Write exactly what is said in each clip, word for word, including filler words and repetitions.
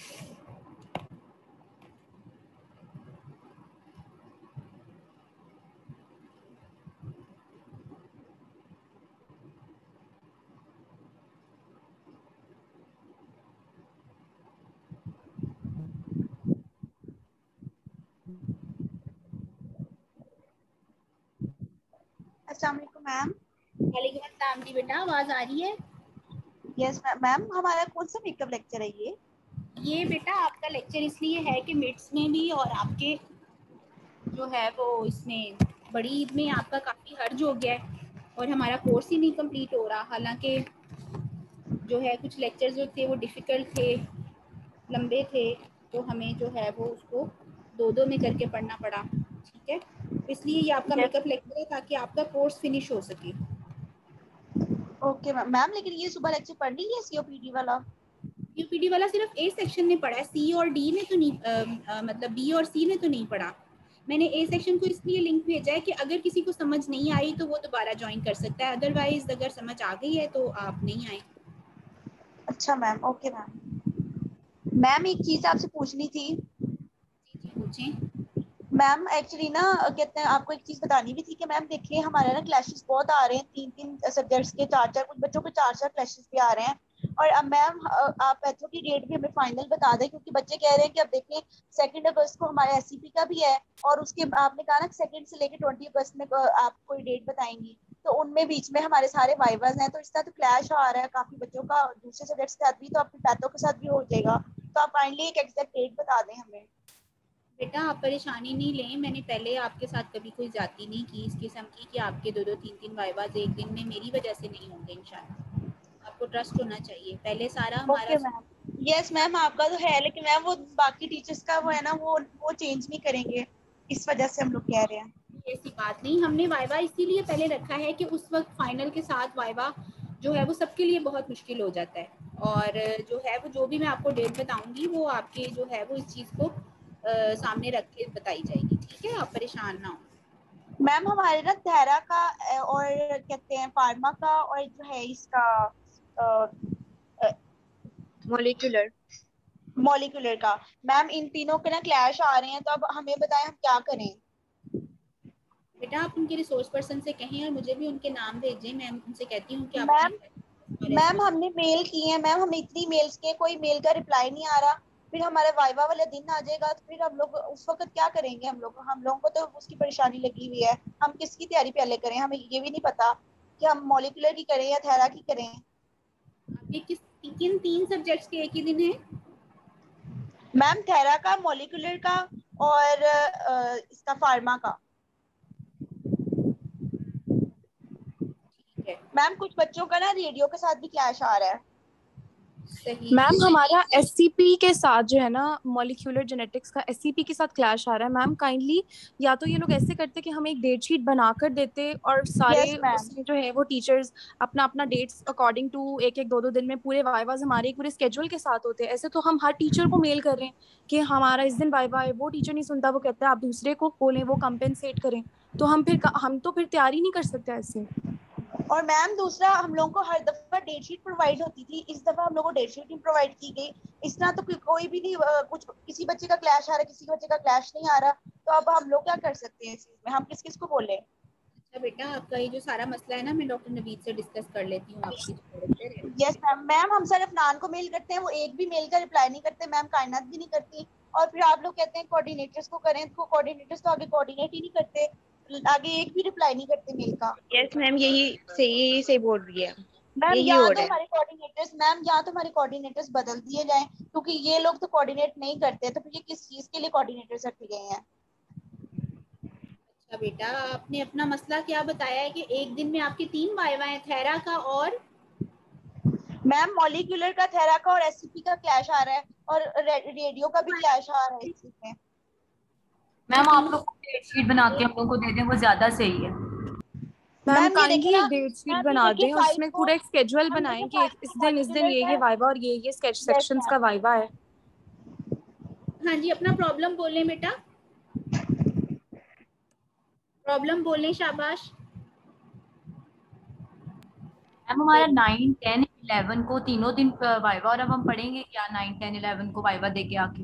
अस्सलाम वालेकुम मैम। वालेकुम अस्सलाम जी बेटा, आवाज आ रही है? यस मैम, हमारा कौन सा मेकअप लेक्चर है ये? ये बेटा आपका लेक्चर इसलिए है कि मिड्स में भी और आपके जो है वो इसमें बड़ी ईद में आपका काफ़ी हर्ज हो गया है और हमारा कोर्स ही नहीं कंप्लीट हो रहा। हालांकि जो है कुछ लेक्चर्स जो थे वो डिफ़िकल्ट थे, लंबे थे, तो हमें जो है वो उसको दो दो में करके पढ़ना पड़ा। ठीक है, इसलिए ये आपका yes. मेकअप लेक्चर है ताकि आपका कोर्स फिनिश हो सके। ओके मैम मैम लेकिन ये सुबह लेक्चर पढ़ ली है सीओपीडी वाला? सीओपीडी वाला सिर्फ ए सेक्शन में पढ़ा है, सी और डी में तो नहीं, आ, आ, मतलब बी और सी में तो नहीं पढ़ा। मैंने ए सेक्शन को इसलिए लिंक भेजा है कि अगर किसी को समझ नहीं आई तो वो दोबारा ज्वाइन कर सकता है, अदरवाइज अगर समझ आ गई है तो आप नहीं आए। अच्छा मैम, ओके मैम। मैम एक चीज आपसे पूछनी थी। जी जी पूछें। मैम एक्चुअली ना कहते हैं आपको एक चीज बतानी भी थी कि मैम देखिए हमारे ना क्लैशेस बहुत आ रहे हैं, तीन तीन सब्जेक्ट्स के चार चार, कुछ बच्चों के चार चार क्लैशेस भी आ रहे हैं। और अब मैम आप पैथो की डेट भी हमें फाइनल बता दें, क्योंकि बच्चे कह रहे हैं कि अब देखिए सेकंड अगस्त को हमारे एससीपी का भी है और उसके आपने कहा ना सेकंड से लेकर ट्वेंटी अगस्त में आप कोई डेट बताएंगी, तो उनमें बीच में हमारे सारे वाइवाज हैं, तो इस तरह तो क्लैश आ रहा है काफी बच्चों का दूसरे सब्जेक्ट्स के साथ भी, तो आपकी पैथो के साथ भी हो जाएगा, तो आप काइंडली एक एग्जैक्ट डेट बता दें हमें। बेटा आप परेशानी नहीं लें, मैंने पहले आपके साथ कभी कोई जाती नहीं की इस किस्म की कि आपके दो दो तीन तीन वाइवाज एक दिन में मेरी वजह से नहीं होंगे। इंशाल्लाह आपको ट्रस्ट होना चाहिए, पहले सारा हमारा। ओके मैम, यस मैम आपका तो है, लेकिन मैम वो बाकी टीचर्स का वो है ना, वो वो चेंज नहीं करेंगे, इस वजह से हम लोग कह रहे हैं। ऐसी बात नहीं, हमने वाइवा इसीलिए पहले रखा है कि उस वक्त फाइनल के साथ वाइवा जो है वो सबके लिए बहुत मुश्किल हो जाता है, और जो है वो जो भी मैं आपको डेट बताऊंगी वो आपके जो है वो इस चीज़ को आ, सामने रख के बताई जाएगी। ठीक है, आप परेशान ना हो। मैम हमारे ना थेरा का और कहते हैं फार्मा का और जो है इसका मॉलिक्यूलर मॉलिक्यूलर का, मैम इन तीनों के ना क्लैश आ रहे हैं, तो अब हमें बताएं हम क्या करें। बेटा आप उनके रिसोर्स पर्सन से कहें और मुझे भी उनके नाम भेजें, मैं उनसे कहती हूँ कि आप मैम अपने मैम हमने मेल किए हैं मैम, हमने इतनी मेल्स किए, कोई मेल का रिप्लाई नहीं आ रहा, फिर हमारा वाइवा वाला दिन आ जाएगा तो फिर हम लोग उस वक्त क्या करेंगे? हम लोग हम लोगों को तो उसकी परेशानी लगी हुई है, हम किसकी तैयारी पहले करें? हमें ये भी नहीं पता कि हम मॉलिक्यूलर की करें या थेरा की करें। आपके किस किन तीन सब्जेक्ट्स के एक ही दिन है? मैम थेरा का, मॉलिक्यूलर का और अ, इसका फार्मा का। ठीक है मैम कुछ बच्चों का ना रेडियो के साथ भी क्लैश आ रहा है। सही। मैम हमारा एससीपी के साथ जो है ना, मॉलिक्यूलर जेनेटिक्स का एससीपी के साथ क्लैश आ रहा है। मैम काइंडली या तो ये लोग ऐसे करते कि हम एक डेट शीट बनाकर देते और सारे यस मैम। उसमें जो है वो टीचर्स अपना अपना डेट्स अकॉर्डिंग टू एक एक दो दो दिन में पूरे वाइवाज हमारे एक पूरे स्केड्यूल के साथ होते हैं। ऐसे तो हम हर टीचर को मेल कर रहे हैं कि हमारा इस दिन वाइवा है, वो टीचर नहीं सुनता, वो कहता है आप दूसरे को बोलें, वो कंपेंसेट करें, तो हम फिर हम तो फिर तैयारी नहीं कर सकते ऐसे। और मैम दूसरा, हम लोगों को हर दफा डेट शीट प्रोवाइड होती थी, इस दफा हम लोगों को डेट शीट नहीं प्रोवाइड की गई। इस तरह तो कोई भी नहीं, कुछ किसी बच्चे का क्लैश आ रहा है, किसी बच्चे का क्लैश नहीं आ रहा, तो अब हम लोग क्या कर सकते हैं इस चीज में? हम किस किस को बोले? अच्छा बेटा आपका ये जो सारा मसला है ना, मैं डॉक्टर नवीद से डिस्कस कर लेती हूँ, आपकी जो डायरेक्टर है। Yes ma'am. मैम हम सर अफनान को मेल करते हैं, वो एक भी मेल का रिप्लाई नहीं करते, मैम कायनात भी नहीं करती, और फिर आप लोग कहते हैं कोऑर्डिनेटर्स को करें, तो कोऑर्डिनेटर्स तो आगे कोऑर्डिनेट ही नहीं करते, आगे एक भी रिप्लाई नहीं करते मेल का। यस मैम, यही सही यही सही बोल रही है, मैम यही या हो तो रहा है। हमारे कोऑर्डिनेटर्स मैम या तो हमारे कोऑर्डिनेटर्स बदल दिए जाएं, क्योंकि ये लोग तो कोऑर्डिनेट नहीं करते, तो फिर ये किस चीज के लिए कोऑर्डिनेटर्स रखे गए हैं? अच्छा बेटा आपने अपना मसला क्या बताया है कि एक दिन में आपके तीन वाइवा हैं, थेरा का और मैम मॉलिक्यूलर का, थेरा का और एससीपी का क्लैश आ रहा है, और रे, रेडियो का भी क्लैश आ रहा है इस चीज में। मैम आप लोग डेट शीट बना के हम लोग को दे दें, वो ज्यादा सही है। मैम मैम ये देखे काइंडली ना, एक डेट शीट मैम ये बना देखिए दें और फाइव उसमें को, पूरा एक स्केड्यूल हम देखिए बनाएं कि फाइव एक इस को दिन इस दिन मॉलिक्यूलर ये का ये है। वाइवा और ये ये यस सेक्शंस मैम। का वाइवा है। हाँ जी अपना प्रॉब्लम बोलें बेटा, प्रॉब्लम बोलें, शाबाश। मैम हमारा नाइन टेन इलेवन को तीनों दिन वाइवा, और अब हम पढ़ेंगे क्या नाइन टेन इलेवन को वाइवा दे के आके?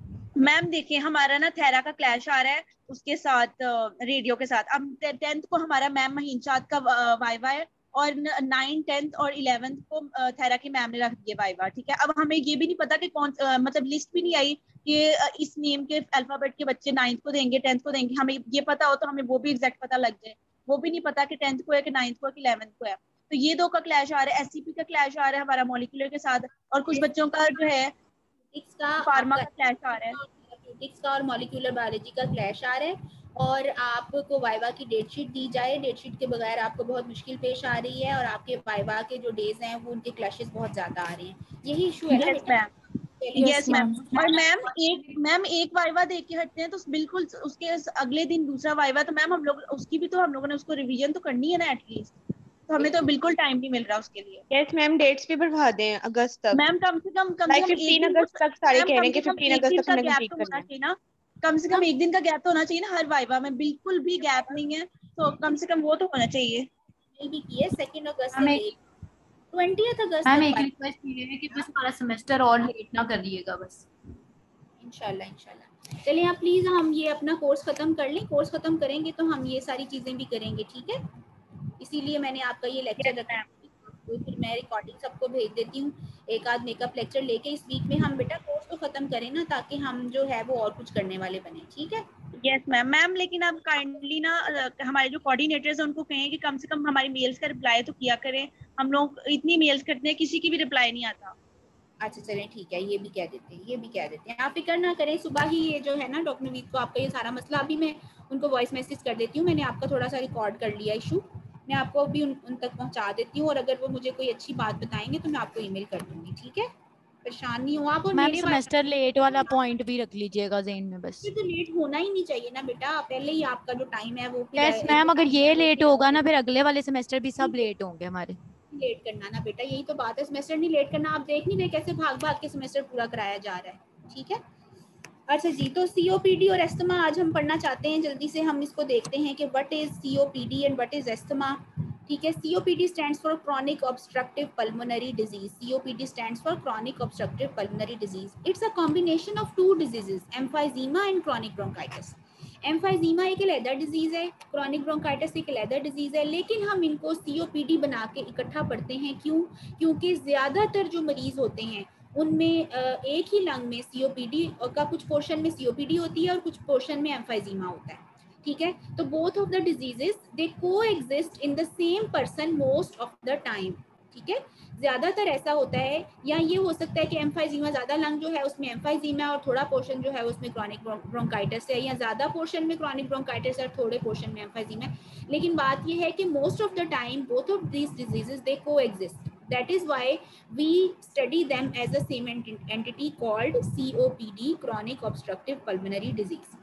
मैम देखिए हमारा ना थेरा का क्लैश आ रहा है उसके साथ रेडियो के साथ। अब टेंथ को हमारा मैम महीन चाँद का वाइवा है और नाइन टेंथ और इलेवेंथ को अ, थेरा की मैम ने रख दिया वाइवा। ठीक है, अब हमें ये भी नहीं पता कि कौन अ, मतलब लिस्ट भी नहीं आई कि अ, इस नेम के अल्फाबेट के बच्चे नाइन्थ को देंगे टेंथ को देंगे। हमें ये पता हो तो हमें वो भी एग्जैक्ट पता लग जाए। वो भी नहीं पता कि टेंथ को है कि नाइन्थ को है कि इलेवेंथ को है। तो ये दो का क्लैश आ रहा है, एससीपी का क्लैश आ रहा है हमारा मॉलिक्यूलर के साथ, और कुछ बच्चों का जो है थेरेपेटिक्स का फार्मा आपका का क्लैश आ रहा है। थेरेपेटिक्स का और मॉलिक्यूलर बायोलॉजी का क्लैश आ रहा है, और आपको वाइवा की डेट शीट दी जाए, डेट शीट के बगैर आपको बहुत मुश्किल पेश आ रही है, और आपके वाइवा के जो डेज हैं वो उनके क्लैशेस बहुत ज्यादा आ रहे हैं। यही इशू है ना यस बेटा? Ma'am, yes yes ma'am. Ma'am. और मैम एक मैम एक वाइवा दे के हटते हैं तो बिल्कुल उसके अगले दिन दूसरा वाइवा, तो मैम हम लोग उसकी भी तो हम लोगों ने उसको रिवीजन तो करनी है ना एटलीस्ट। तो हमें तो बिल्कुल टाइम नहीं मिल रहा उसके लिए। यस मैम, डेट्स भी बढ़ा दें अगस्त तक। मैम कम से कम कम से लाइक कम एक फिफ्टीन दिन अगस्त तक सारे मैम कह रहे कम हैं से कि कम फिफ्टीन एक अगस्त दिन तक का हमने गैप कंप्लीट तो करना होना है। चाहिए ना। कम से कम एक दिन का गैप तो होना चाहिए ना हर वाइवा में। बिल्कुल भी गैप नहीं है तो कम से कम वो तो होना चाहिए। भी की है सेकेंड अगस्त से मैम ले एक ट्वेंटियथ अगस्त मैम तक एक वाइवा। रिक्वेस्ट ये है कि बस हमारा सेमेस्टर और लेट ना कर दिएगा बस। इंशाल्लाह इंशाल्लाह। चलिए आप प्लीज हम ये अपना कोर्स खत्म कर लें, कोर्स खत्म करेंगे तो हम ये सारी चीजें भी करेंगे, ठीक है? इसीलिए मैंने आपका ये लेक्चर यस रखा, मैम। तो फिर मैं रिकॉर्डिंग सबको भेज देती हूँ। एक आध मेकअप लेक्चर लेके इस वीक में हम बेटा कोर्स तो खत्म करें ना, ताकि हम जो है वो और कुछ करने वाले बने, ठीक है? Yes ma'am. मैम लेकिन आप काइंडली ना अ, हमारे जो कोऑर्डिनेटर्स हैं उनको कहें कि कम से कम हमारी मेल्स का रिप्लाई तो किया करें। हम लोग इतनी मेल्स करते हैं किसी की भी रिप्लाई नहीं आता। अच्छा चलें ठीक है, ये भी कह देते हैं, ये भी कह देते हैं। आप फिक्र ना करें, सुबह ही ये जो है ना डॉक्टर नवीद को आपका ये सारा मसला अभी मैं उनको वॉइस मैसेज कर देती हूँ। मैंने आपका थोड़ा सा रिकॉर्ड कर लिया इशू, मैं आपको अभी उन, उन तक पहुँचा देती हूँ, और अगर वो मुझे कोई अच्छी बात बताएंगे तो मैं आपको ईमेल कर दूँगी, ठीक है? परेशान नहीं हो आप। और मैम मेरे सेमेस्टर लेट वाला पॉइंट भी रख लीजिएगा ज़हन में बस। तो लेट होना ही नहीं चाहिए ना बेटा, पहले ही आपका जो टाइम है वो फिर यस मैम, अगर ये लेट होगा ना फिर अगले वाले सेमेस्टर भी सब लेट होंगे हमारे। लेट करना ना बेटा, यही तो बात है, सेमेस्टर नहीं लेट करना। आप देख नहीं रहे कैसे भाग भाग के सेमेस्टर पूरा कराया जा रहा है, ठीक है? अच्छा जी, तो सीओपीडी और एस्थमा आज हम पढ़ना चाहते हैं। जल्दी से हम इसको देखते हैं कि what is COPD and what is asthma, ठीक है? COPD stands for chronic obstructive pulmonary disease. COPD stands for chronic obstructive pulmonary disease. It's a combination of two diseases, emphysema and chronic bronchitis. Emphysema एक अलहदा disease है, chronic bronchitis एक अलहदा disease है, लेकिन हम इनको सीओपीडी बना के इकट्ठा पढ़ते हैं। क्यों? क्योंकि ज्यादातर जो मरीज होते हैं उनमें एक ही लंग में सीओपीडी का कुछ पोर्शन में सीओपीडी होती है और कुछ पोर्शन में एम्फाइजीमा होता है, ठीक है? तो both of the diseases they coexist in the same person most of the time, ठीक है? ज्यादातर ऐसा होता है, या ये हो सकता है कि एम्फाइजीमा ज्यादा लंग जो है उसमें एम्फाइजीमा और थोड़ा पोर्शन जो है उसमें क्रॉनिक ब्रोंकाइटिस है, या ज्यादा पोर्शन में क्रॉनिक ब्रोंकाइटिस और थोड़े पोर्शन में एम्फाइजीमा है। लेकिन बात ये है कि most of the time both of these diseases they coexist. That is why we study them as a same entity called C O P D, chronic obstructive pulmonary disease,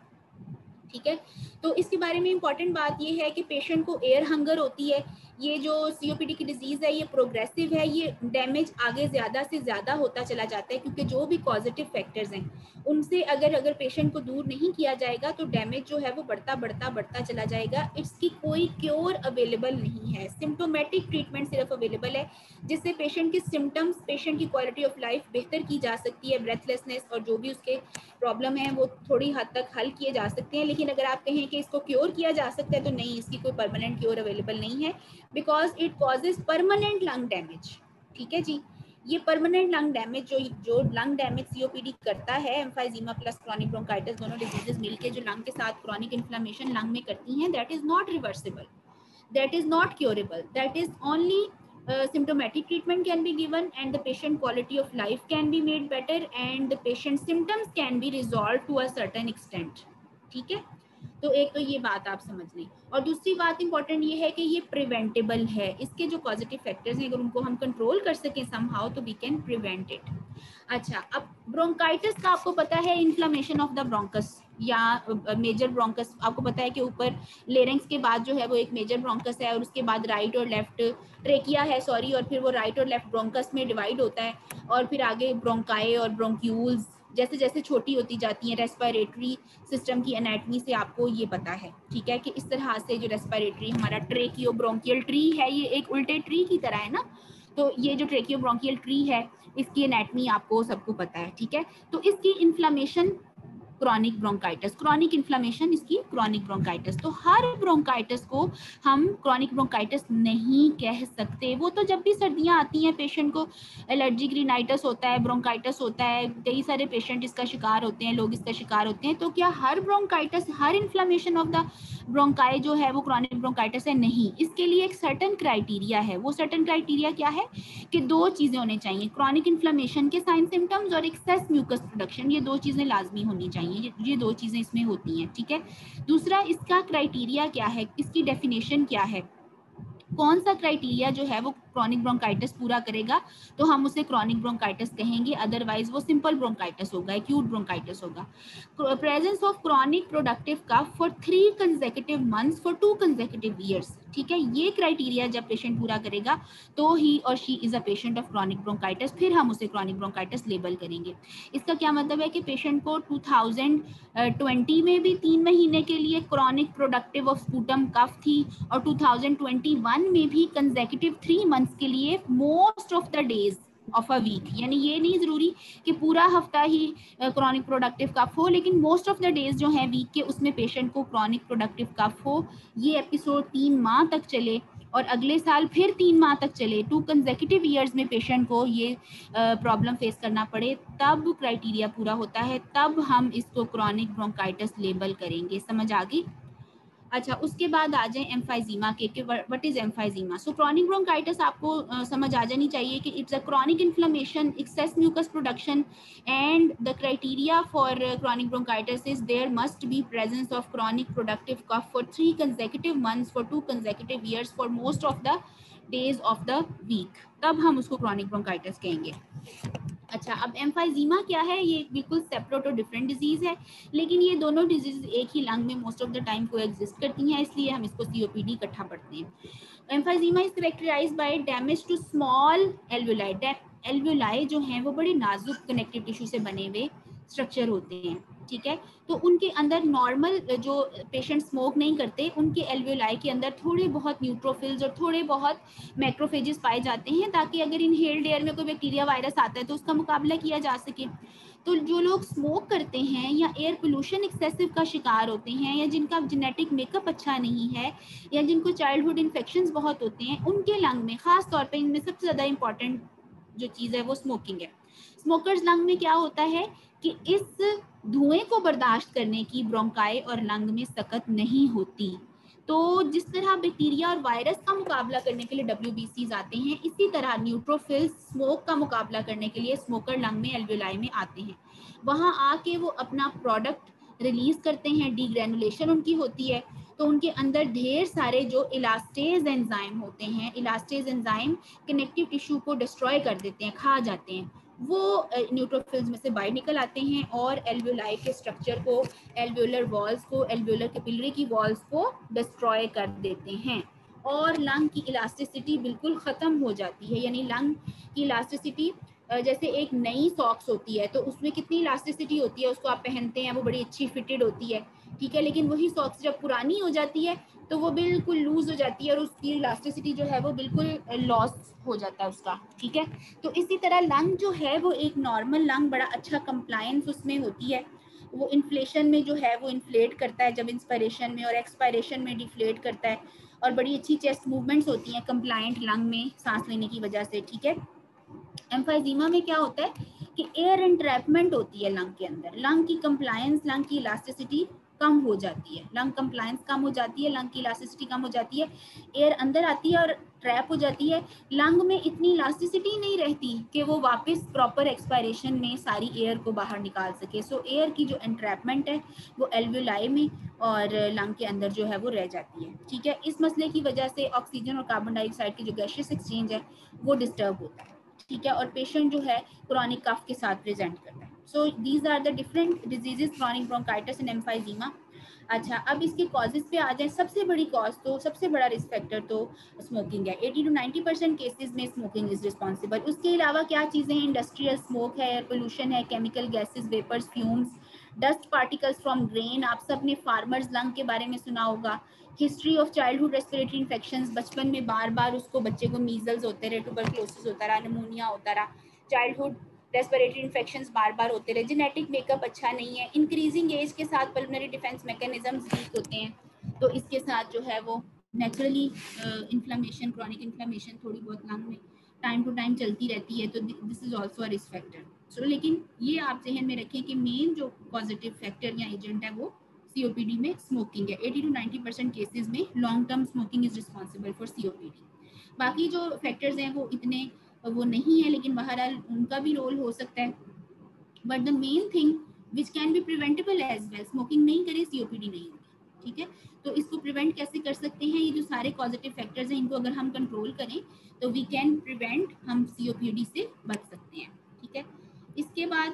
ठीक है? तो इसके बारे में इंपॉर्टेंट बात ये है कि पेशेंट को एयर हंगर होती है। ये जो सीओपीडी की डिजीज है ये प्रोग्रेसिव है, ये डैमेज आगे ज्यादा से ज्यादा होता चला जाता है, क्योंकि जो भी पॉजिटिव फैक्टर्स हैं उनसे अगर अगर पेशेंट को दूर नहीं किया जाएगा तो डैमेज जो है वो बढ़ता बढ़ता बढ़ता चला जाएगा। इसकी कोई क्योर अवेलेबल नहीं है, सिम्टोमेटिक ट्रीटमेंट सिर्फ अवेलेबल है, जिससे पेशेंट के सिम्टम्स, पेशेंट की क्वालिटी ऑफ लाइफ बेहतर की जा सकती है, ब्रेथलेसनेस और जो भी उसके प्रॉब्लम है वो थोड़ी हद तक हल किए जा सकते हैं। लेकिन अगर आप कहें कि इसको क्योर किया जा सकता है तो नहीं, इसकी कोई परमानेंट क्योर अवेलेबल नहीं है, because it causes permanent lung damage, ठीक है जी? ये परमानेंट लंग डैमेज जो जो लंग डैमेज सीओपीडी करता है, एम्फाइजीमा प्लस क्रॉनिक ब्रोंकाइटिस दोनों डिजीजेस मिलके जो लंग के साथ क्रॉनिक इन्फ्लेमेशन लंग में करती हैं, that is not reversible, that is not curable, that is only uh, symptomatic treatment can be given and the patient quality of life can be made better and the patient symptoms can be resolved to a certain extent, ठीक है? तो एक तो ये बात आप समझ लें, और दूसरी बात इंपॉर्टेंट ये है कि ये प्रिवेंटेबल है। इसके जो पॉजिटिव फैक्टर्स हैं अगर उनको हम कंट्रोल कर सकें समहाउ तो वी कैन प्रिवेंट इट। अच्छा, अब ब्रोंकाइटिस का आपको पता है इन्फ्लेमेशन ऑफ द ब्रोंकस या मेजर ब्रोंकस, आपको पता है कि ऊपर लेरिंग्स के बाद जो है वो एक मेजर ब्रोंकस है और उसके बाद राइट और लेफ्ट ट्रेकिया है, सॉरी, और फिर वो राइट और लेफ्ट ब्रोंकस में डिवाइड होता है और फिर आगे ब्रोंकाई और ब्रोंक्यूल्स जैसे जैसे छोटी होती जाती हैं, रेस्पिरेटरी सिस्टम की एनाटमी से आपको ये पता है, ठीक है, कि इस तरह से जो रेस्पिरेटरी हमारा ट्रेकियो ब्रोंकियल ट्री है, ये एक उल्टे ट्री की तरह है ना, तो ये जो ट्रेकियो ब्रोंकियल ट्री है इसकी एनाटमी आपको सबको पता है, ठीक है। तो इसकी inflammation chronic bronchitis, chronic inflammation इसकी क्रॉनिक ब्रोंकाइटिस। तो हर ब्रोंकाइटिस को हम क्रॉनिक ब्रोंकाइटिस नहीं कह सकते। वो तो जब भी सर्दियां आती हैं पेशेंट को एलर्जिक रिनाइटिस होता है, ब्रोंकाइटिस होता है, कई सारे पेशेंट इसका शिकार होते हैं, लोग इसका शिकार होते हैं। तो क्या हर ब्रोंकाइटिस, हर इन्फ्लामेशन ऑफ द ब्रोंकाई जो है वो क्रॉनिक ब्रोंकाइटिस है? नहीं। इसके लिए एक सर्टन क्राइटेरिया है। वो सर्टन क्राइटेरिया क्या है कि दो चीजें होनी चाहिए, क्रॉनिक इन्फ्लामेशन के साइन सिम्टम्स और एक्सेस म्यूकस प्रोडक्शन, ये दो चीजें लाजमी होनी चाहिए। ये, ये दो चीजें इसमें होती हैं, ठीक है। दूसरा, इसका क्राइटेरिया क्या है, इसकी डेफिनेशन क्या है, कौन सा क्राइटेरिया जो है वो क्रॉनिक ब्रोंकाइटिस पूरा करेगा तो हम उसे क्रॉनिक ब्रोंकाइटिस कहेंगे, अदरवाइज वो सिंपल ब्रोंकाइटिस होगा, एक्यूट ब्रोंकाइटिस होगा। Presence of chronic productive cough for three consecutive months for two consecutive years, ठीक है। ये क्राइटेरिया जब पेशेंट पूरा करेगा तो ही और she is a patient of chronic bronchitis, फिर हम उसे क्रॉनिक ब्रोंकाइटिस लेबल करेंगे। इसका क्या मतलब है कि पेशेंट को टू थाउजेंड ट्वेंटी में भी तीन महीने के लिए chronic productive of sputum cough थी और टू थाउजेंड ट्वेंटी वन में भी कंसेक्यूटिव थ्री मंथ्स के लिए most of the days of a week, यानी ये नहीं जरूरी कि पूरा हफ्ता ही क्रॉनिक प्रोडक्टिव कफ हो, लेकिन मोस्ट ऑफ द डेज जो है वीक के उसमें पेशेंट को क्रॉनिक प्रोडक्टिव कफ हो। ये एपिसोड तीन माह तक चले और अगले साल फिर तीन माह तक चले, टू कंसेक्यूटिव ईयर्स में पेशेंट को ये प्रॉब्लम फेस करना पड़े, तब क्राइटेरिया पूरा होता है, तब हम इसको क्रॉनिक ब्रोंकाइटिस लेबल करेंगे। समझ आ गई? अच्छा, उसके बाद आ जाए एम्फाइजीमा के कि what is emphysema. So chronic bronchitis आपको uh, समझ आ जानी चाहिए कि it's a chronic inflammation, excess mucus production, and the criteria for chronic bronchitis is there must be presence of chronic productive cough for three consecutive months for two consecutive years for most of the days of the week, तब हम उसको chronic bronchitis कहेंगे। अच्छा, अब emphysema क्या है? ये बिल्कुल सेपरेट और डिफरेंट डिजीज है, लेकिन ये दोनों डिजीज एक ही लंग में most of the time coexist करती हैं, इसलिए हम इसको सीओपीडी इकट्ठा पढ़ते हैं। Emphysema is characterized by damage to small alveoli. Alveoli जो हैं वो बड़े नाजुक कनेक्टिव टिश्यू से बने हुए स्ट्रक्चर होते हैं, ठीक है। तो उनके अंदर नॉर्मल जो पेशेंट स्मोक नहीं करते, उनके एल्वेओलाई के अंदर थोड़े बहुत न्यूट्रोफिल्स और थोड़े बहुत मैक्रोफेजेस पाए जाते हैं, ताकि अगर इनहेल्ड एयर में कोई बैक्टीरिया वायरस आता है तो उसका मुकाबला किया जा सके। तो जो लोग स्मोक करते हैं या एयर पोल्यूशन एक्सेसिव का शिकार होते हैं, या जिनका जेनेटिक मेकअप अच्छा नहीं है, या जिनको चाइल्डहुड इन्फेक्शंस बहुत होते हैं, उनके लंग में खास तौर पे इनमें सबसे ज़्यादा इंपॉर्टेंट जो चीज़ है वो स्मोकिंग है। स्मोकर्स लंग में क्या होता है कि इस धुएं को बर्दाश्त करने की ब्रोंकाई और लंग में सकत नहीं होती। तो जिस तरह बैक्टीरिया और वायरस का मुकाबला करने के लिए डब्ल्यूबीसीज आते हैं, इसी तरह न्यूट्रोफिल्स स्मोक का मुकाबला करने के लिए स्मोकर लंग में एल्वेओलाई में आते हैं। वहां आके वो अपना प्रोडक्ट रिलीज करते हैं, डीग्रेनुलेशन उनकी होती है, तो उनके अंदर ढेर सारे जो इलास्टेज एंजाइम होते हैं, इलास्टेज एंजाइम कनेक्टिव टिश्यू को डिस्ट्रॉय कर देते हैं, खा जाते हैं, वो न्यूट्रोफिल्स में से बाहर निकल आते हैं और एल्वेओलाई के स्ट्रक्चर को, एल्वेओलर वॉल्स को, एल्वेओलर कैपिलरी की वॉल्स को डिस्ट्रॉय कर देते हैं और लंग की इलास्टिसिटी बिल्कुल ख़त्म हो जाती है। यानी लंग की इलास्टिसिटी, जैसे एक नई सॉक्स होती है तो उसमें कितनी इलास्टिसिटी होती है, उसको आप पहनते हैं, वो बड़ी अच्छी फिटेड होती है, ठीक है, लेकिन वही सॉक्स जब पुरानी हो जाती है तो वो बिल्कुल लूज हो जाती है और उसकी इलास्टिसिटी जो है वो बिल्कुल लॉस हो जाता है उसका, ठीक है। तो इसी तरह लंग जो है वो एक नॉर्मल लंग बड़ा अच्छा कंप्लायंस उसमें होती है, वो इन्फ्लेशन में जो है वो इन्फ्लेट करता है जब इंस्पायरेशन में, और एक्सपायरेशन में डिफ्लेट करता है, और बड़ी अच्छी चेस्ट मूवमेंट्स होती हैं कंप्लायंट लंग में सांस लेने की वजह से, ठीक है। एम्फाइजीमा में क्या होता है कि एयर एंट्रैपमेंट होती है लंग के अंदर, लंग की कंप्लायंस, लंग की इलास्टिसिटी कम हो जाती है, लंग कंप्लायंस कम हो जाती है, लंग की इलास्टिसिटी कम हो जाती है, एयर अंदर आती है और ट्रैप हो जाती है, लंग में इतनी इलास्टिसिटी नहीं रहती कि वो वापस प्रॉपर एक्सपायरेशन में सारी एयर को बाहर निकाल सके। सो एयर की जो एंट्रैपमेंट है वो एल्वेओलाई में और लंग के अंदर जो है वो रह जाती है, ठीक है। इस मसले की वजह से ऑक्सीजन और कार्बन डाइऑक्साइड की जो गैसियस एक्सचेंज है वो डिस्टर्ब होता है, ठीक है, और पेशेंट जो है क्रॉनिक कफ के साथ प्रेजेंट करता है। So these are the different diseases, chronic bronchitis and emphysema. अच्छा, अब इसके कॉजेज पे आ जाए। सबसे बड़ी कॉज तो सबसे बड़ा रिस्क फैक्टर तो स्मोकिंग है। अस्सी टू नब्बे परसेंट केसेस में स्मोकिंग इज रिस्पॉन्सिबल। उसके अलावा क्या चीज़ें हैं? इंडस्ट्रियल स्मोक है, एयर पोल्यूशन है, chemical gases, vapours, fumes, dust particles from grain. आप सब ने फार्मर्स लंग के बारे में सुना होगा। History of childhood respiratory infections, बचपन में बार बार उसको बच्चे को मीजल्स होते रहे, ट्यूबरक्लोसिस होता रहा, निमोनिया होता रहा, चाइल्डहुड रेस्पिरेटरी इन्फेक्शंस बार बार होते रहे, जेनेटिक मेकअप अच्छा नहीं है, इंक्रीजिंग एज के साथ पल्मोनरी डिफेंस मैकेनिज्म्स वीक होते हैं, तो इसके साथ जो है वो नेचुरली इन्फ्लेमेशन, क्रॉनिक इन्फ्लेमेशन थोड़ी बहुत लंग में टाइम टू टाइम चलती रहती है, तो this is also a risk factor. So लेकिन ये आप जहन में रखें कि मेन जो पॉजिटिव फैक्टर या एजेंट है वो सीओपीडी में स्मोकिंग है। अस्सी टू नब्बे परसेंट केसेस में long term smoking is responsible for COPD. बाकी जो फैक्टर्स हैं वो इतने वो नहीं है, लेकिन बहरहाल उनका भी रोल हो सकता है। But the main thing which can be preventable as well, smoking नहीं करें सीओपीडी नहीं होगी, ठीक है। तो इसको प्रिवेंट कैसे कर सकते हैं? ये जो सारे पॉजिटिव फैक्टर्स हैं इनको अगर हम कंट्रोल करें तो वी कैन प्रिवेंट, हम सीओपीडी से बच सकते हैं, ठीक है। इसके बाद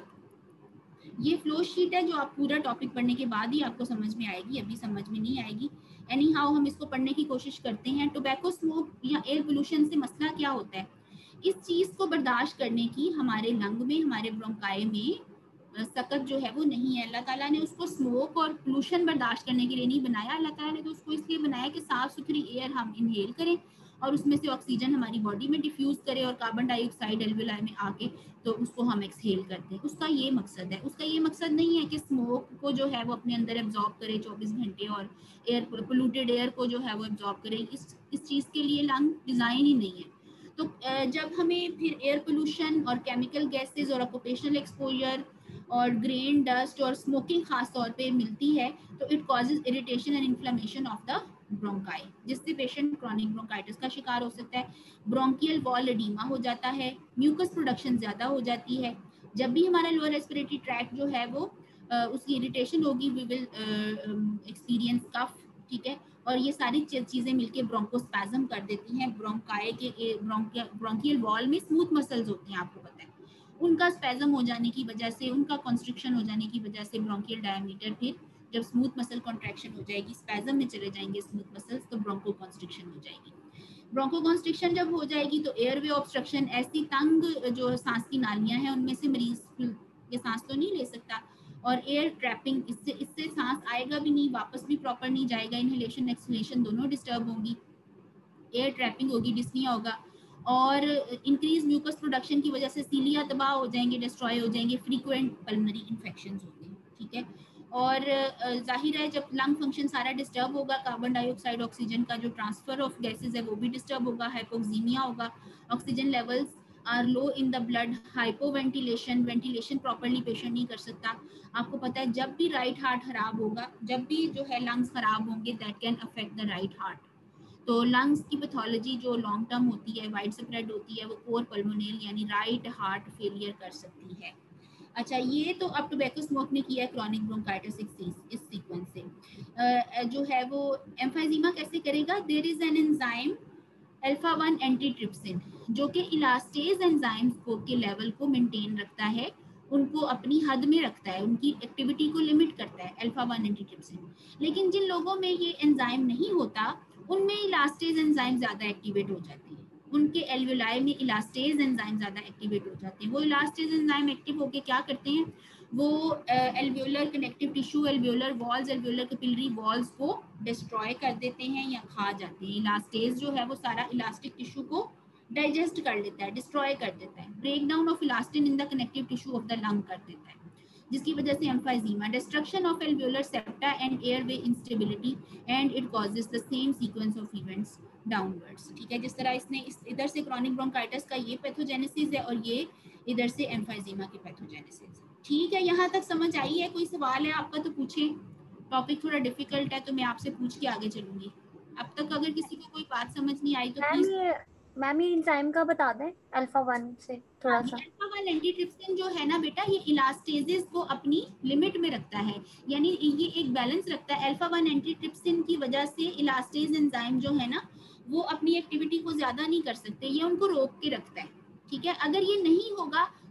ये फ्लो शीट है जो आप पूरा टॉपिक पढ़ने के बाद ही आपको समझ में आएगी, अभी समझ में नहीं आएगी। एनी हाउ हम इसको पढ़ने की कोशिश करते हैं। टोबैको स्मोक या एयर पोल्यूशन से मसला क्या होता है? इस चीज़ को बर्दाश्त करने की हमारे लंग में, हमारे ब्रोंकाई में सकत जो है वो नहीं है। अल्लाह ताला ने उसको स्मोक और पोल्यूशन बर्दाश्त करने के लिए नहीं बनाया। अल्लाह ताला ने तो उसको इसलिए बनाया कि साफ़ सुथरी एयर हम इनहेल करें और उसमें से ऑक्सीजन हमारी बॉडी में डिफ्यूज़ करे और कार्बन डाइऑक्साइड एल्वेलाई में आके तो उसको हम एक्सहेल करते हैं। उसका ये मकसद है। उसका ये मकसद नहीं है कि स्मोक को जो है वो अपने अंदर एब्जॉर्ब करे चौबीस घंटे और एयर पोल्यूटेड एयर को जो है वो एब्जॉर्ब करे। इस इस चीज़ के लिए लंग डिज़ाइन ही नहीं है। तो जब हमें फिर एयर पोल्यूशन और केमिकल गैसेस और ऑक्यूपेशनल एक्सपोजर और ग्रेन डस्ट और स्मोकिंग खास तौर पे मिलती है तो it causes irritation and inflammation of the bronchi, जिससे पेशेंट क्रॉनिक ब्रोंकाइटिस का शिकार हो सकता है। ब्रोंकियल वॉल एडीमा हो जाता है, म्यूकस प्रोडक्शन ज़्यादा हो जाती है। जब भी हमारा लोअर रेस्पिरेटरी ट्रैक्ट जो है वो uh, उसकी इरिटेशन होगी, वी विल एक्सपीरियंस कफ, ठीक है। और ये सारी चीज़ें मिलके ब्रोंकोस्पैज्म कर देती हैं। ब्रोंकाई के ब्रोंकियल वॉल में स्मूथ मसल्स होते हैं, आपको पता है, उनका स्पैज्म हो जाने की वजह से, उनका कंस्ट्रिक्शन हो जाने की वजह से ब्रोंकियल डायमीटर, फिर जब स्मूथ मसल कॉन्ट्रैक्शन हो जाएगी, स्पैज्म में चले जाएंगे स्मूथ मसल्स, तो ब्रोंको कॉन्स्ट्रिक्शन हो जाएगी। ब्रोंको कॉन्स्ट्रिक्शन जब हो जाएगी तो एयरवे ऑब्स्ट्रक्शन, ऐसी तंग जो सांस की नालियां हैं उनमें से मरीज ये सांस तो नहीं ले सकता, और एयर ट्रैपिंग, इससे इससे सांस आएगा भी नहीं, वापस भी प्रॉपर नहीं जाएगा, इनहेलेशन एक्सहेलेशन दोनों डिस्टर्ब होंगी, एयर ट्रैपिंग होगी, डिस्निया होगा, और इंक्रीज म्यूकस प्रोडक्शन की वजह से सीलिया तबाह हो जाएंगे, डिस्ट्रॉय हो जाएंगे, फ्रीक्वेंट पल्मोनरी इन्फेक्शंस होंगे, ठीक है। और जाहिर है जब लंग फंक्शन सारा डिस्टर्ब होगा, कार्बन डाइऑक्साइड ऑक्सीजन का जो ट्रांसफर ऑफ गैसेज है वो भी डिस्टर्ब होगा, हाइपोक्सीमिया होगा, oxygen levels are low in the blood, hypoventilation, ventilation properly patient नहीं कर सकता। आपको पता है जब भी राइट हार्ट खराब होगा, जब भी जो है लंग्स खराब होंगे, that can affect the right heart. तो लंग्स की पैथोलॉजी जो लॉन्ग टर्म होती है, वाइड स्प्रेड होती है, वो कोर पल्मोनल यानी राइट हार्ट फेलियर कर सकती है। अच्छा, ये तो अब टोबैको स्मोक ने किया है क्रॉनिक ब्रोंकाइटिस इस सीक्वेंस से। uh, जो है वो एम्फाइजीमा कैसे करेगा? There is an enzyme alpha one antitrypsin जो कि इलास्टेज एंजाइम्स को के लेवल को मेंटेन रखता है, उनको अपनी हद में रखता है, उनकी एक्टिविटी को लिमिट करता है, अल्फा वन एंटीट्रिप्सिन। लेकिन जिन लोगों में ये एंजाइम नहीं होता उनमें इलास्टेज एंजाइम ज़्यादा एक्टिवेट हो जाती है, उनके एल्वेलाई में इलास्टेज एंजाइम ज़्यादा एक्टिवेट हो जाते हैं। वो इलास्टेज एंजाइम एक्टिव होकर क्या करते हैं? वो alveolar connective tissue, alveolar walls, alveolar capillary walls को डिस्ट्रॉय कर देते हैं या खा जाते हैं। इलास्टेज जो है वो सारा इलास्टिक टिश्यू को डाइजेस्ट कर लेता है, डिस्ट्रॉय कर देता है, break down of elastin in the connective tissue of the lung कर देता है, जिसकी वजह से emphysema, destruction of alveolar septa and airway instability and it causes the same sequence of events downwards, ठीक है। जिस तरह इसने इस इधर से क्रॉनिक ब्रोंकाइटिस का ये पैथोजेनेसिस है और ये इधर से एम्फाइजीमा की पैथोजेनेसिस, ठीक है। यहाँ तक समझ आई है? कोई सवाल है आपका तो पूछें। टॉपिक थोड़ा डिफिकल्ट है तो मैं आपसे पूछ के आगे चलूंगी। अब तक अगर किसी को कोई बात समझ नहीं आई तो प्लीज मैम ये एंजाइम का बता दें, अल्फा वन से थोड़ा सा। अल्फा वन एंटीट्रिप्सिन जो है ना बेटा, ये इलास्टेजेस को अपनी लिमिट में रखता है, यानी ये एक बैलेंस रखता है। अल्फा वन एंटीट्रिप्सिन की वजह से इलास्टेज एंजाइम जो है ना वो अपनी एक्टिविटी को ज्यादा नहीं कर सकते, ये उनको रोक के रखता है, ठीक है। अगर ये नहीं होगा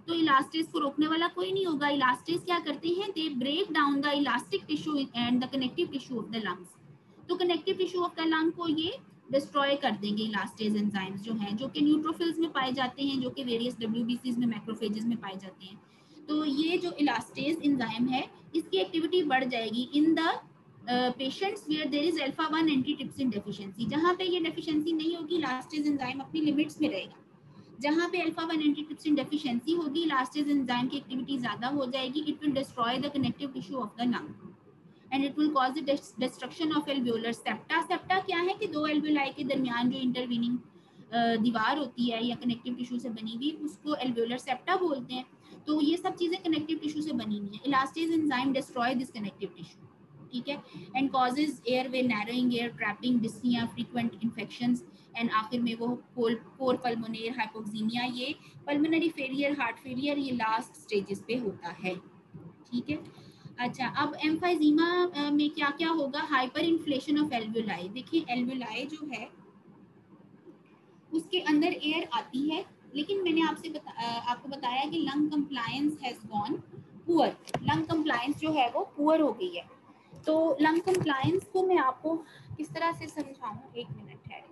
तो इलास्टेज को रोकने वाला कोई नहीं होगा। इलास्टेज क्या करते हैं, they break down the elastic tissue and the connective tissue of the lungs. तो connective tissue of the lung को ये डिस्ट्रॉय कर देंगे इलास्टेज एंजाइम्स जो हैं, जो कि न्यूट्रोफिल्स में पाए जाते हैं, जो कि वेरियस डब्ल्यूबीसीज में, मैक्रोफेजेस में पाए जाते हैं। तो ये जो इलास्टेज एंजाइम है इसकी एक्टिविटी बढ़ जाएगी in the patients where there is alpha one antitrypsin deficiency. जहाँ पे ये डेफिशिएंसी नहीं होगी इलास्टेज एंजाइम अपनी लिमिट्स में रहेगा। जहाँ पे अल्फा वन एंटीट्रिप्सिन डेफिशिएंसी होगी इलास्टेज एंजाइम की एक्टिविटी ज्यादा हो जाएगी। It will destroy the connective tissue of the lung and it will cause the destruction of alveolar septa. Septa क्या है कि दो एल्वियोलाई के दरमियान जो इंटरवीनिंग दीवार होती है या कनेक्टिव टिश्यू से बनी हुई, उसको एल्वियोलर सेप्टा बोलते हैं। तो ये सब चीजें कनेक्टिव टिश्यू से बनी हुई है। Elastase enzyme destroy this connective tissue, ठीक है, and causes airway narrowing, air trapping, dyspnoea, frequent infections and आखिर में वो कोर पल्मोनरी हाइपोक्सीमिया, ये पल्मोनरी फेलियर, हार्ट फेलियर, ये लास्ट स्टेजेस पे होता है, ठीक है। अच्छा, अब एम्फाइजीमा में क्या क्या होगा, हाइपर इन्फ्लेशन ऑफ एल्वियोलाई। देखिए एल्वियोलाई जो है उसके अंदर एयर आती है, लेकिन मैंने आपसे बता, आपको बताया कि lung compliance has gone poor. Lung compliance जो है वो पुअर हो गई है। तो लंग कंप्लायंस को मैं आपको किस तरह से समझाऊं, एक मिनट है।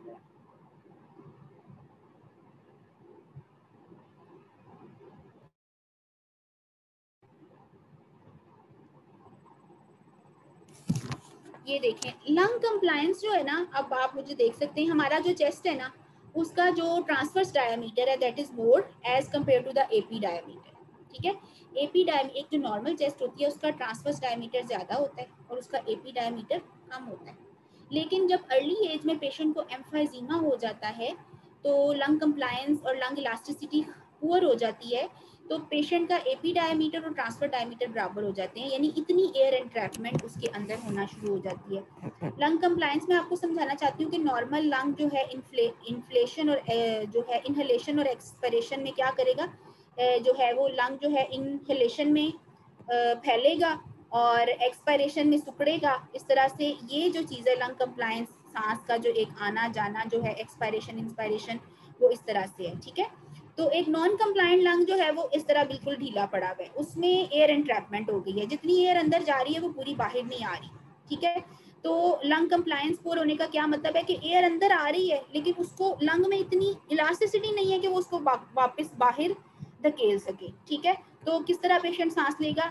ये देखें लंग कंप्लायंस जो है ना, अब आप मुझे देख सकते हैं हमारा जो चेस्ट है ना उसका जो ट्रांसवर्स डायमीटर है that is more as compare to the AP diameter, ठीक है। एपी डायमीटर, एक जो नॉर्मल चेस्ट होती है उसका ट्रांसवर्स डायमीटर ज्यादा होता है और उसका एपी डायमीटर कम होता है। लेकिन जब अर्ली एज में पेशेंट को एम्फाइजीमा हो जाता है तो लंग कंप्लायंस और लंग इलास्टिसिटी पुअर हो जाती है, तो पेशेंट का एपी डायमीटर और ट्रांसफर डायमीटर बराबर हो जाते हैं, यानी इतनी एयर एंट्रैपमेंट उसके अंदर होना शुरू हो जाती है। लंग कंप्लायंस में आपको समझाना चाहती हूँ कि नॉर्मल लंग जो है इन्फ्ले इन्फ्लेशन और जो है इनहेलेशन और एक्सपिरेशन में क्या करेगा, जो है वो लंग जो है इनहेलेशन में फैलेगा और एक्सपायरेशन में सुकड़ेगा। इस तरह से ये जो चीज़ है लंग कंप्लायंस, सांस का जो एक आना जाना जो है, एक्सपायरेशन इंस्पायरेशन, वो इस तरह से है, ठीक है। तो एक नॉन कंप्लायंट लंग जो है वो इस तरह बिल्कुल ढीला पड़ा हुआ है, उसमें एयर एंट्रैपमेंट हो गई है, जितनी एयर अंदर जा रही है वो पूरी बाहर नहीं आ रही, ठीक है। तो लंग कंप्लायंस पुअर होने का क्या मतलब है कि एयर अंदर आ रही है लेकिन उसको लंग में इतनी इलास्टिसिटी नहीं है कि वो उसको वा, वापस बाहर धकेल सके, ठीक है। तो किस तरह पेशेंट सांस लेगा,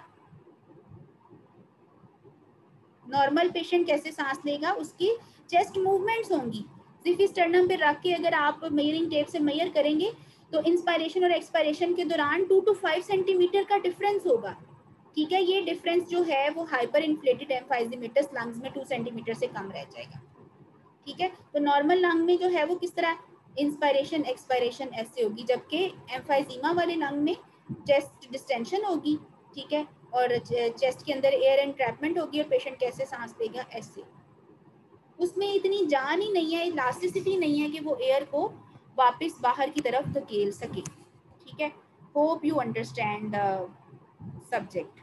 नॉर्मल पेशेंट कैसे सांस लेगा, उसकी चेस्ट मूवमेंट्स होंगी। सिर्फ स्टर्नम पे रख के अगर आप मेयरिंग टेप से मेयर करेंगे तो इंस्पायरेशन और एक्सपायरेशन के दौरान टू टू फाइव सेंटीमीटर का डिफरेंस होगा, ठीक है। ये डिफरेंस जो है वो हाइपर इन्फ्लेटेड एम्फाइजीमेटस लंग्स में टू सेंटीमीटर से कम रह जाएगा, ठीक है। तो नॉर्मल लंग में जो है वो किस तरह इंस्पायरेशन एक्सपायरेशन ऐसे होगी, जबकि एम्फाइजीमा वाले लंग में चेस्ट डिस्टेंशन होगी, ठीक है, और चेस्ट के अंदर एयर एंट्रैपमेंट होगी और पेशेंट कैसे सांस लेगा ऐसे। उसमें इतनी जान ही नहीं है, इलास्टिसिटी नहीं है कि वो एयर को वापस बाहर की तरफ धकेल सके, ठीक है। Hope you understand the subject.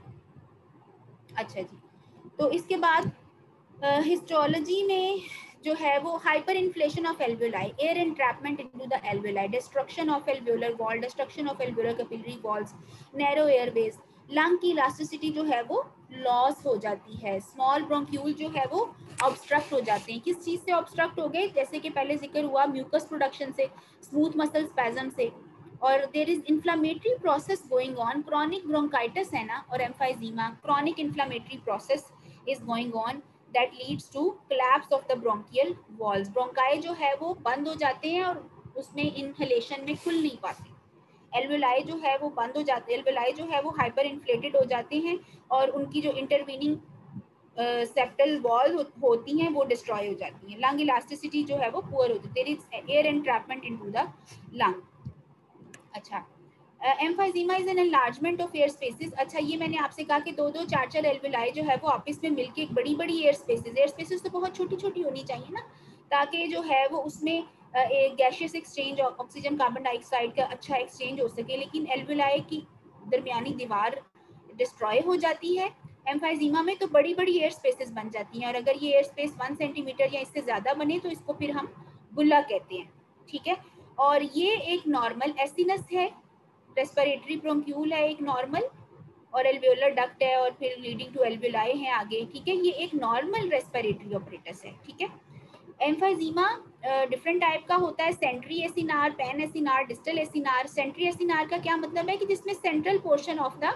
अच्छा जी, तो इसके बाद हिस्टोलॉजी uh, में जो है वो hyperinflation of alveoli, air entrapment into the alveoli, destruction of alveolar wall, destruction of alveolar capillary walls, narrow airways, lung की इलास्टिसिटी जो है वो लॉस हो जाती है, स्मॉल ब्रोंक्यूल जो है वो ऑब्स्ट्रक्ट हो जाते हैं। किस चीज से ऑब्स्ट्रक्ट हो गए, जैसे कि पहले जिक्र हुआ म्यूकस प्रोडक्शन से, स्मूथ मसल स्पैज्म से, और there is inflammatory process going on, chronic bronchitis है ना और emphysema, chronic inflammatory process is going on that leads to collapse of the bronchial walls. Bronchi जो है वो बंद हो जाते हैं और उसमें इनहेलेशन में खुल नहीं पाते, एल्वियोलाई जो है वो बंद हो जाते हैं, एल्वियोलाई जो है वो हाइपर इन्फ्लेटेड हो जाते हैं और उनकी जो इंटरवीनिंग सेप्टल वॉल हो, होती हैं वो डिस्ट्रॉय हो जाती हैं। लंग इलास्टिसिटी जो है वो पुअर होती है, there is air entrapment into the lung. अच्छा, emphysema is an enlargement of air spaces. अच्छा, ये मैंने आपसे कहा कि दो दो चार चार एल्वियोलाई जो है वो आपस में मिलके एक बड़ी बड़ी एयर स्पेसेस, एयर स्पेसेस तो बहुत छोटी छोटी होनी चाहिए ना, ताकि जो है वो उसमें एक gaseous exchange, oxygen carbon dioxide का अच्छा एक्सचेंज हो सके। लेकिन एल्वियोलाई की दरमियानी दीवार डिस्ट्रॉय हो जाती है एम्फाइजीमा में, तो बड़ी बड़ी एयर स्पेसेस बन जाती हैं, और अगर ये एयर स्पेस वन सेंटीमीटर या इससे ज़्यादा बने तो इसको फिर हम बुल्ला कहते हैं, ठीक है। और ये एक नॉर्मल एसिनस है, रेस्पिरेटरी ब्रोंक्यूल है एक नॉर्मल, और एल्वियोलर डक्ट है, और फिर लीडिंग टू एल्वियोलाई है आगे, ठीक है। ये एक नॉर्मल रेस्पिरेटरी ऑपरेटस है, ठीक है। एम्फाइजीमा डिफरेंट टाइप का होता है, centriacinar, panacinar, distal acinar. Centriacinar का क्या मतलब है कि जिसमें central portion of the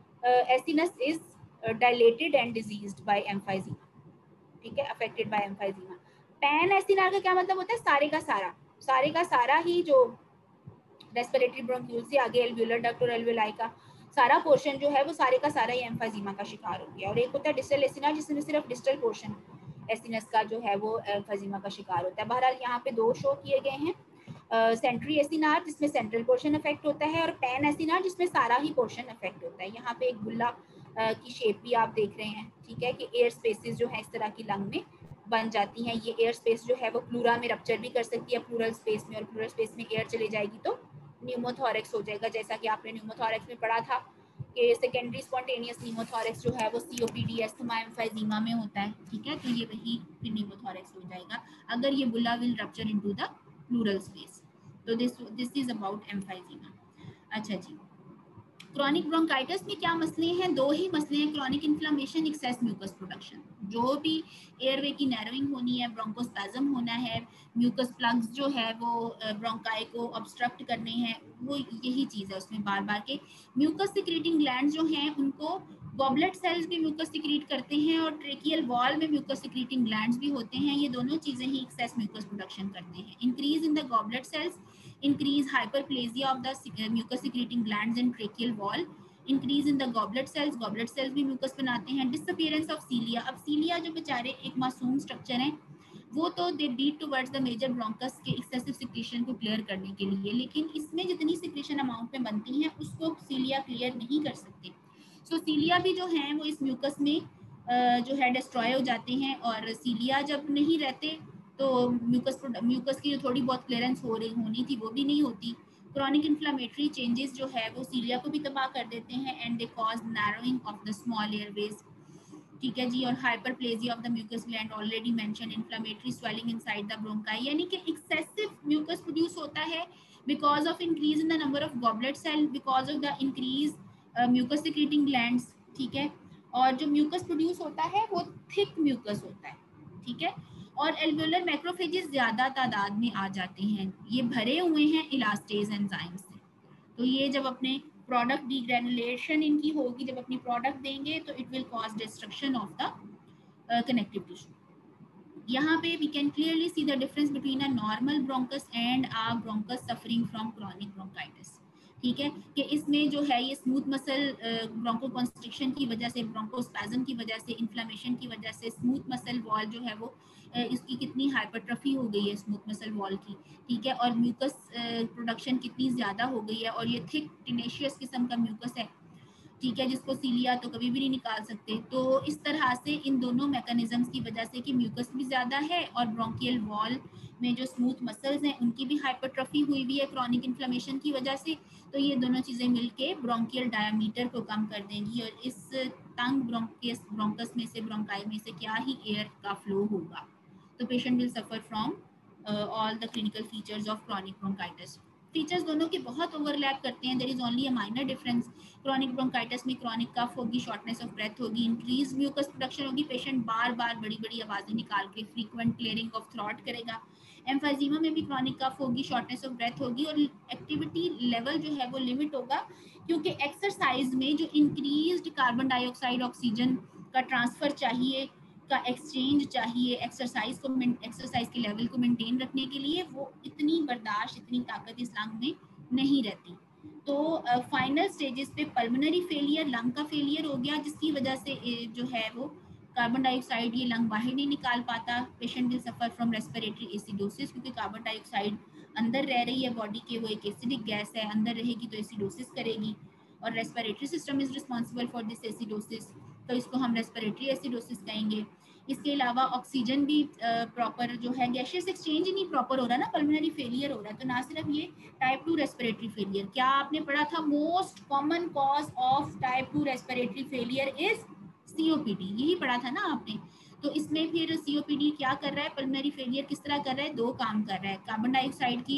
acinus is dilated and diseased by emphysema, ठीक है, affected by emphysema. Panacinar का क्या मतलब होता है, सारे का सारा, सारे का सारा ही जो रेस्पिरेटरी ब्रोंक्यूल से आगे एल्वियोलर डक्ट और एल्वियोलाई का सारा पोर्शन जो है वो सारे का सारा ही एम्फाइजीमा का शिकार हो गया। और एक होता है डिस्टल एसिनार जिसमें सिर्फ डिस्टल पोर्शन एसिनस का जो है वो एम्फाइजीमा का शिकार होता है। बहरहाल यहाँ पे दो शो किए गए हैं, सेंट्री एसिनार जिसमें सेंट्रल पोर्शन अफेक्ट होता है, और पैन एसिनार जिसमें सारा ही पोर्शन अफेक्ट होता है। यहाँ पे एक गुल्ला uh, की शेप भी आप देख रहे हैं, ठीक है, कि एयर स्पेसेस जो है इस तरह की लंग में बन जाती हैं। ये एयर स्पेस जो है वो प्लूरा में रप्चर भी कर सकती है, प्लूरल स्पेस में, और प्लूरल स्पेस में एयर चली जाएगी तो न्यूमोथोरेक्स हो जाएगा, जैसा कि आपने न्यूमोथोरेक्स में पढ़ा था कि सेकेंडरी स्पॉन्टेनियस न्यूमोथोरेक्स जो है वो सीओपीडी अस्थमा एम्फाइजीमा में होता है, ठीक है। तो ये वही फिर न्यूमोथोरेक्स हो जाएगा अगर ये bulla will rupture into the pleural space. तो this this is about emphysema. अच्छा जी, क्रॉनिक ब्रोंकाइटिस में क्या मसले हैं? दो ही मसले हैं, chronic inflammation, excess mucus production. जो भी एयरवे की नैरोइंग होनी है, ब्रोंकोस्पैज्म होना है, म्यूकस प्लग्स जो है वो ब्रोंकाई को ऑब्स्ट्रक्ट करने हैं, वो यही चीज़ है उसमें बार बार के। म्यूकस सिक्रीटिंग ग्लैंड्स जो हैं उनको गॉबलेट सेल्स भी म्यूकस सिक्रीट करते हैं, और ट्रेकियल वॉल में म्यूकस सिक्रीटिंग ग्लैंड्स भी होते हैं। ये दोनों चीज़ें ही एक्सेस म्यूकस प्रोडक्शन करते हैं। Increase in the goblet cells, increase hyperplasia of the uh, mucus secreting glands and tracheal wall, increase in the goblet cells, goblet cells भी mucus बनाते हैं। disappearance of cilia, अब cilia जो बेचारे एक मासूम स्ट्रक्चर हैं वो तो they lead towards the major bronchus के एक्सेसिव सिक्रीशन को क्लियर करने के लिए, लेकिन इसमें जितनी सिक्रीशन अमाउंट में बनती हैं उसको सीलिया क्लियर नहीं कर सकते। सो so, सीलिया भी जो हैं वो इस म्यूकस में uh, जो है डिस्ट्रॉय हो जाते हैं, और सीलिया जब नहीं रहते तो म्यूकस म्यूकस की जो थोड़ी बहुत क्लियरेंस हो रही होनी थी वो भी नहीं होती। क्रॉनिक इन्फ्लेमेटरी चेंजेस जो है वो सीलिया को भी तबाह कर देते हैं, and they cause narrowing of the small airways, ठीक है जी। और hyperplasia of the mucus gland already mention, inflammatory swelling inside the bronchi, यानी कि एक्सेसिव म्यूकस प्रोड्यूस होता है because of increase in the number of goblet cell, because of the increase mucus secreting glands, ठीक है। और जो mucus produce होता है वो थिक म्यूकस होता है, ठीक है। और एल्वियोलर मैक्रोफेजेस ज़्यादा तादाद में आ जाते हैं, ये भरे हुए हैं इलास्टेज एंजाइम से। तो ये जब अपने प्रोडक्ट डीग्रेनुलेशन इनकी होगी, जब अपनी प्रोडक्ट देंगे तो it will cause destruction of the connective tissue. यहाँ पे we can clearly see the difference between a normal bronchus and a bronchus suffering from chronic bronchitis, ठीक है। कि इसमें जो है ये स्मूथ मसल ब्रोंकोकॉन्स्ट्रिक्शन की वजह से, ब्रोंकोस्पैज्म की वजह से, इन्फ्लेमेशन की वजह से स्मूथ मसल वॉल जो है वो इसकी कितनी हाइपरट्रफी हो गई है स्मूथ मसल वॉल की, ठीक है। और म्यूकस प्रोडक्शन कितनी ज़्यादा हो गई है, और ये थिक टिनेशियस किस्म का म्यूकस है, ठीक है, जिसको सीलिया तो कभी भी नहीं निकाल सकते। तो इस तरह से इन दोनों मैकेनिज्म्स की वजह से कि म्यूकस भी ज़्यादा है और ब्रोंकियल वॉल में जो स्मूथ मसल्स हैं उनकी भी हाइपरट्रफी हुई हुई है क्रॉनिक इन्फ्लेमेशन की वजह से, तो ये दोनों चीज़ें मिलके ब्रोंकियल डायमीटर को कम कर देंगी, और इस तंग ब्रोंकियस ब्रोंकस में से, ब्रोंकाई में से क्या ही एयर का फ्लो होगा। तो patient will suffer from all the clinical features of chronic bronchitis. Features दोनों के बहुत ओवरलैप करते हैं, there is only a minor difference. Chronic bronchitis में क्रॉनिक कफ होगी, शॉर्टनेस ऑफ ब्रेथ होगी, इंक्रीज म्यूकस प्रोडक्शन होगी, पेशेंट बार बार बड़ी बड़ी आवाज़ें निकाल के फ्रीक्वेंट क्लियरिंग ऑफ थ्रॉट करेगा। एम्फाइजीमा में भी क्रॉनिक कफ होगी, शॉर्टनेस ऑफ ब्रेथ होगी, और एक्टिविटी लेवल जो है वो लिमिट होगा, क्योंकि एक्सरसाइज में जो इंक्रीज्ड कार्बन डाइऑक्साइड ऑक्सीजन का ट्रांसफ़र चाहिए, का एक्सचेंज चाहिए एक्सरसाइज को एक्सरसाइज के लेवल को मेंटेन रखने के लिए, वो इतनी बर्दाश्त, इतनी ताकत इस लंग में नहीं रहती। तो फाइनल uh, स्टेजेस पे पल्मोनरी फेलियर, लंग का फेलियर हो गया, जिसकी वजह से जो है वो कार्बन डाइऑक्साइड ये लंग बाहर नहीं निकाल पाता। Patient will suffer from respiratory acidosis, क्योंकि कार्बन डाइऑक्साइड अंदर रह रही है बॉडी के, वो एक एसिडिक गैस है, अंदर रहेगी तो एसिडोसिस करेगी, और respiratory system is responsible for this acidosis, तो इसको हम रेस्पिरेटरी एसिडोसिस कहेंगे। इसके अलावा ऑक्सीजन भी प्रॉपर जो है, गैशियस एक्सचेंज ही नहीं प्रॉपर हो रहा ना, पल्मोनरी फेलियर हो रहा है। तो ना सिर्फ ये टाइप टू रेस्पिरेटरी फेलियर, क्या आपने पढ़ा था, most common cause of type two respiratory failure is COPD, यही पढ़ा था ना आपने। तो इसमें फिर सीओपीडी क्या कर रहा है, पल्मोनरी फेलियर किस तरह कर रहा है, दो काम कर रहा है। कार्बन डाइऑक्साइड की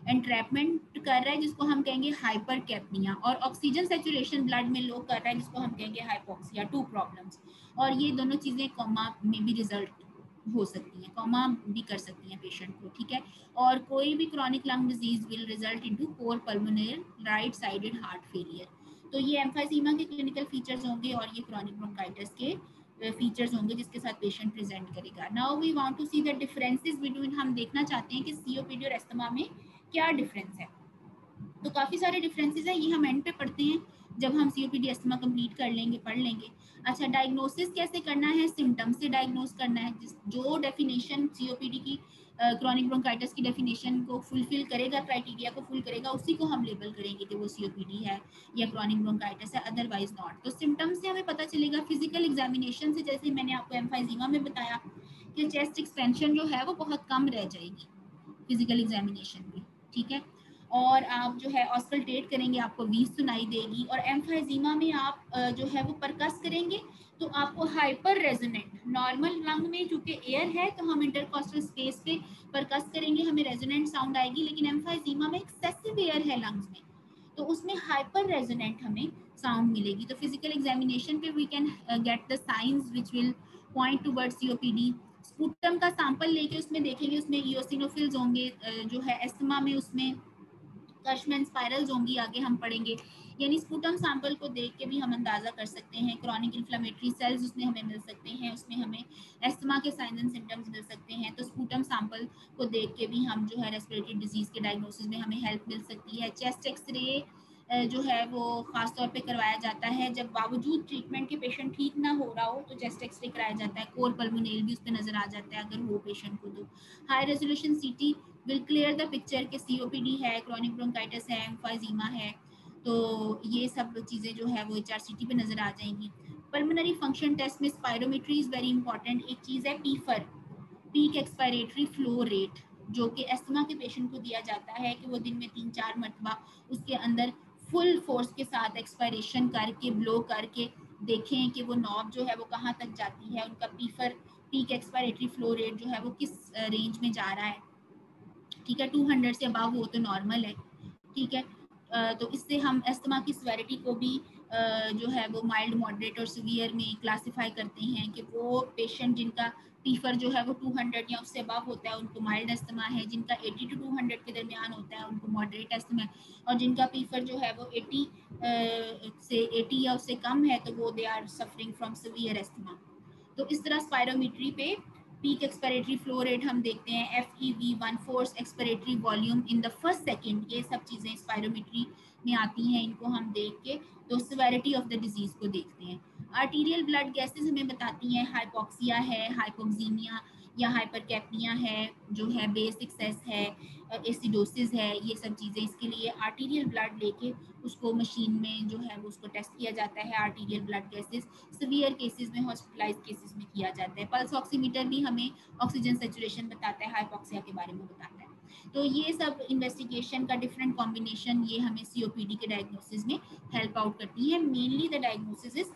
एंट्रैपमेंट कर रहा है जिसको हम कहेंगे हाइपरकैप्निया, और ऑक्सीजन सैचुरेशन ब्लड में लो कर रहा है जिसको हम कहेंगे हाइपोक्सिया, टू प्रॉब्लम्स। और ये दोनों चीज़ें कोमा में भी रिजल्ट हो सकती हैं, कोमा भी कर सकती हैं पेशेंट को, ठीक है। और कोई भी chronic lung disease will result into cor pulmonary right sided heart failure. तो ये एम्फाइजीमा के क्लिनिकल फीचर्स होंगे और ये क्रॉनिक ब्रोंकाइटिस के फीचर्स होंगे जिसके साथ पेशेंट प्रेजेंट करेगा। Now we want to see the differences between, हम देखना चाहते हैं कि सीओपीडी और अस्थमा में क्या डिफरेंस है। तो काफ़ी सारे डिफरेंसेस हैं, ये हम एंड पे पढ़ते हैं जब हम सीओपीडी अस्थमा कंप्लीट कर लेंगे, पढ़ लेंगे। अच्छा, डायग्नोसिस कैसे करना है, सिम्टम्स से डायग्नोस करना है। जिस जो डेफिनेशन सीओपीडी की क्रॉनिक ब्रोंकाइटिस की डेफिनेशन को फुलफिल करेगा, क्राइटेरिया को फुल करेगा, उसी को हम लेबल करेंगे कि वो सीओपीडी है या क्रॉनिक ब्रोंकाइटिस है, अदरवाइज नॉट। तो सिम्टम्स से हमें पता चलेगा फिजिकल एग्जामिनेशन से, जैसे मैंने आपको एम्फाइजीमा में बताया कि चेस्ट एक्सपेंशन जो है वो बहुत कम रह जाएगी फिजिकल एग्जामिनेशन में, ठीक है। और आप जो है ऑस्कल्टेट करेंगे, आपको वीज सुनाई देगी। और एम्फाइजीमा में आप जो है वो परकस करेंगे तो आपको हाइपर रेजोनेंट, नॉर्मल लंग में चूंकि एयर है तो हम इंटरकॉस्टल स्पेस पे परकस करेंगे, हमें रेजोनेंट साउंड आएगी, लेकिन एम्फाइजीमा में एक्सेसिव एयर है लंग्स में तो उसमें हाइपर रेजोनेंट हमें साउंड मिलेगी। तो फिजिकल एग्जामिनेशन पे we can get the signs which will point towards COPD. Sputum का सैंपल लेके उसमें देखेंगे, उसमें इओसिनोफिल्स होंगे, जो है एस्थमा में उसमें कशमैन स्पाइरल्स होंगी, आगे हम पढ़ेंगे। यानी स्पूटम सैंपल को देख के भी हम अंदाजा कर सकते हैं, क्रॉनिक इन्फ्लेमेटरी सेल्स उसमें हमें मिल सकते हैं, उसमें हमें एस्थमा के साइंस एंड सिम्टम्स मिल सकते हैं। तो स्पूटम सैंपल को देख के भी हम जो है रेस्पिरेटरी डिजीज के डायग्नोसिस में हमें हेल्प मिल सकती है। चेस्ट एक्सरे जो है वो खास तौर पे करवाया जाता है जब बावजूद ट्रीटमेंट के पेशेंट ठीक ना हो रहा हो, तो चेस्ट एक्सरे कराया जाता है। कोर पल्मोनल भी उस पर नजर आ जाता है अगर हो पेशेंट को। तो high resolution CT will clear the picture के सीओपीडी है, क्रॉनिक ब्रोंकाइटिस है, एम्फाइजीमा है, तो ये सब चीज़ें जो है वो एचआरसीटी पे नजर आ जाएंगी। पल्मोनरी फंक्शन टेस्ट में स्पायरोमेट्री इज वेरी इंपॉर्टेंट। एक चीज़ है PEFR, peak expiratory flow rate, जो कि एस्थमा के पेशेंट को दिया जाता है कि वो दिन में तीन चार मरतबा उसके अंदर फुल फोर्स के साथ एक्सपायरेशन करके ब्लो करके देखें कि वो नॉब जो है वो कहाँ तक जाती है, उनका PEFR peak expiratory flow rate जो है वो किस रेंज में जा रहा है, ठीक है। टू हंड्रेड से अबव हो तो नॉर्मल है, ठीक है। तो इससे हम एस्थमा की सिवियरिटी को भी जो है वो माइल्ड, मॉडरेट और सीवियर में क्लासिफाई करते हैं कि वो पेशेंट जिनका पीफर जो है वो टू हंड्रेड या उससे अबव होता है उनको माइल्ड एस्थमा है, जिनका एटी टू टू हंड्रेड के दरमियान होता है उनको मॉडरेट एस्थमा है, और जिनका पीफर जो है वो एटी से एटी या उससे कम है तो वो they are suffering from severe asthma. तो इस तरह स्पायरोमेट्री पे पीक एक्सपायरेटरी फ्लो रेट हम देखते हैं, F E V one force expiratory volume in the first second, ये सब चीज़ें स्पायरोमेट्री में आती हैं, इनको हम देख के तो सिवियरिटी ऑफ द डिजीज़ को देखते हैं। आर्टीरियल ब्लड गैसेस हमें बताती हैं, हाइपोक्सिया है, हाइपोक्सीमिया या हाइपरकैप्निया है, जो है बेस एक्सेस है, एसिडोसिस है, ये सब चीज़ें। इसके लिए आर्टीरियल ब्लड लेके उसको मशीन में जो है वो उसको टेस्ट किया जाता है, arterial blood gases severe cases में, हॉस्पिटलाइज केसेस में किया जाता है। पल्स ऑक्सीमीटर भी हमें ऑक्सीजन सैचुरेशन बताता है, हाइपोक्सिया के बारे में बताता है। तो ये सब इन्वेस्टिगेशन का डिफरेंट कॉम्बिनेशन ये हमें सीओपीडी के डायग्नोसिस में हेल्प आउट करती है। Mainly the diagnosis is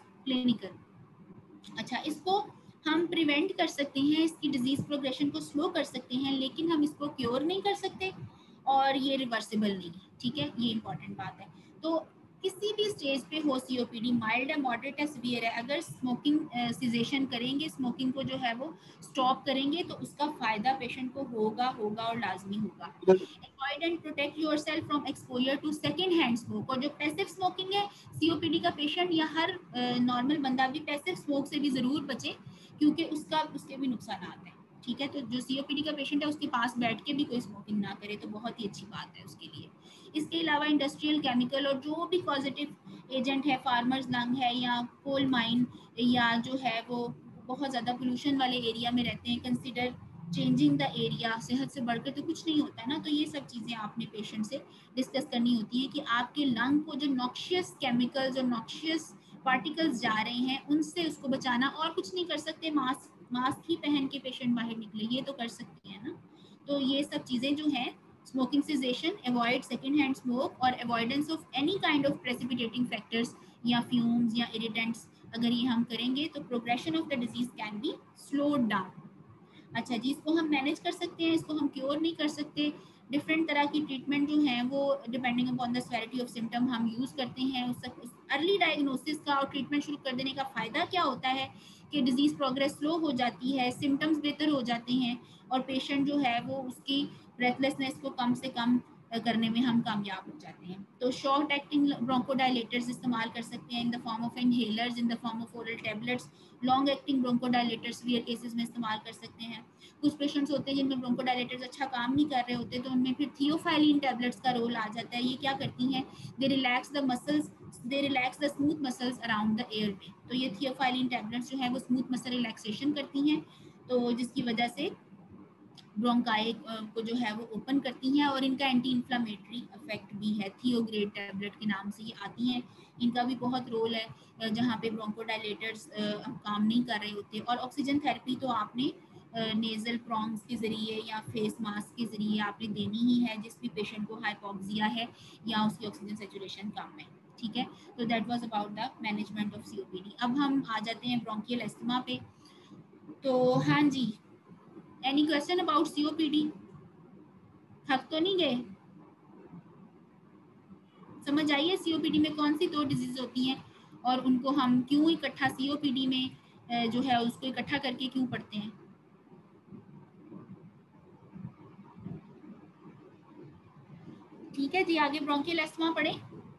clinical. अच्छा, इसको हम प्रिवेंट कर सकते हैं, इसकी डिजीज प्रोग्रेशन को स्लो कर सकते हैं, लेकिन हम इसको क्योर नहीं कर सकते और ये रिवर्सिबल नहीं है, ठीक है, ये इंपॉर्टेंट बात है। तो किसी भी स्टेज पे हो सीओपीडी, माइल्ड है, मॉडरेट है, सीवियर है, अगर स्मोकिंग सिजेशन करेंगे, स्मोकिंग को जो है वो स्टॉप करेंगे तो उसका फायदा पेशेंट को होगा होगा और लाजमी होगा। Avoid and protect yourself from exposure to second hand smoke. और जो पैसिव स्मोकिंग है, सीओपीडी का पेशेंट या हर नॉर्मल बंदा भी पैसिव स्मोक से भी जरूर बचे, क्योंकि उसका उसके भी नुकसान हैं, ठीक है। तो जो सीओपीडी का पेशेंट है उसके पास बैठ के भी कोई स्मोकिंग ना करे तो बहुत ही अच्छी बात है उसके लिए। इसके अलावा इंडस्ट्रियल केमिकल और जो भी पॉजिटिव एजेंट है, फार्मर्स लंग है या कोल माइन या जो है वो बहुत ज़्यादा पोल्यूशन वाले एरिया में रहते हैं, कंसिडर चेंजिंग द एरिया। सेहत से बढ़कर तो कुछ नहीं होता ना, तो ये सब चीज़ें आपने पेशेंट से डिस्कस करनी होती है कि आपके लंग को जो नॉक्शियस केमिकल्स और नॉक्शियस पार्टिकल्स जा रहे हैं उनसे उसको बचाना। और कुछ नहीं कर सकते, मास्क मास्क ही पहन के पेशेंट बाहर निकले, ये तो कर सकते हैं ना। तो ये सब चीज़ें जो हैं, smoking cessation, avoid second hand smoke और avoidance of any kind of precipitating factors या फ्यूम्स या इरिटेंट्स, अगर ये हम करेंगे तो progression of the disease can be slowed down. अच्छा जी, इसको हम मैनेज कर सकते हैं, इसको हम क्योर नहीं कर सकते, डिफरेंट तरह की ट्रीटमेंट जो हैं वो depending upon the severity of symptom हम यूज़ करते हैं। उस अर्ली डायग्नोसिस का और ट्रीटमेंट शुरू कर देने का फ़ायदा क्या होता है कि डिजीज़ प्रोग्रेस स्लो हो जाती है, सिम्टम्स बेहतर हो जाते हैं और पेशेंट जो है वो उसकी ब्रेथलेसनेस को कम से कम करने में हम कामयाब हो जाते हैं। तो शॉर्ट एक्टिंग ब्रोंकोडायलेटर्स इस्तेमाल कर सकते हैं in the form of inhalers, in the form of oral tablets. Long acting bronchodilators rare cases में इस्तेमाल कर सकते हैं। कुछ पेशेंट्स होते हैं जिनमें ब्रोंकोडायलेटर्स अच्छा काम नहीं कर रहे होते, तो उनमें फिर थियोफाइलिन टैबलेट्स का रोल आ जाता है। ये क्या करती हैं, they relax the muscles, they relax the smooth muscles around the airway. तो ये थियोफाइलिन टैबलेट्स जो है वो स्मूथ मसल रिलैक्सेशन करती हैं, तो जिसकी वजह से ब्रोंकाई को जो है वो ओपन करती हैं और इनका एंटी इन्फ्लामेटरी इफेक्ट भी है। थियोग्रेड टैबलेट के नाम से ये आती हैं, इनका भी बहुत रोल है जहाँ पे ब्रोंकोडायलेटर्स काम नहीं कर रहे होते। और ऑक्सीजन थेरेपी तो आपने नेजल प्रॉन्ग्स के ज़रिए या फेस मास्क के ज़रिए आपने देनी ही है जिस भी पेशेंट को हाइपोक्सिया है या उसकी ऑक्सीजन सेचुरेशन कम है। ठीक है, तो that was about the management of COPD. अब हम आ जाते हैं ब्रोंकियल एस्थमा पे। तो हाँ जी, एनी क्वेश्चन अबाउट सीओपीडी? थक तो नहीं गए? समझ आइए सीओपीडी में कौन सी दो डिजीज होती हैं और उनको हम क्यों इकट्ठा सीओपीडी में जो है उसको इकट्ठा करके क्यों पढ़ते हैं? ठीक है जी, आगे ब्रोंकियल एस्थमा पढ़े।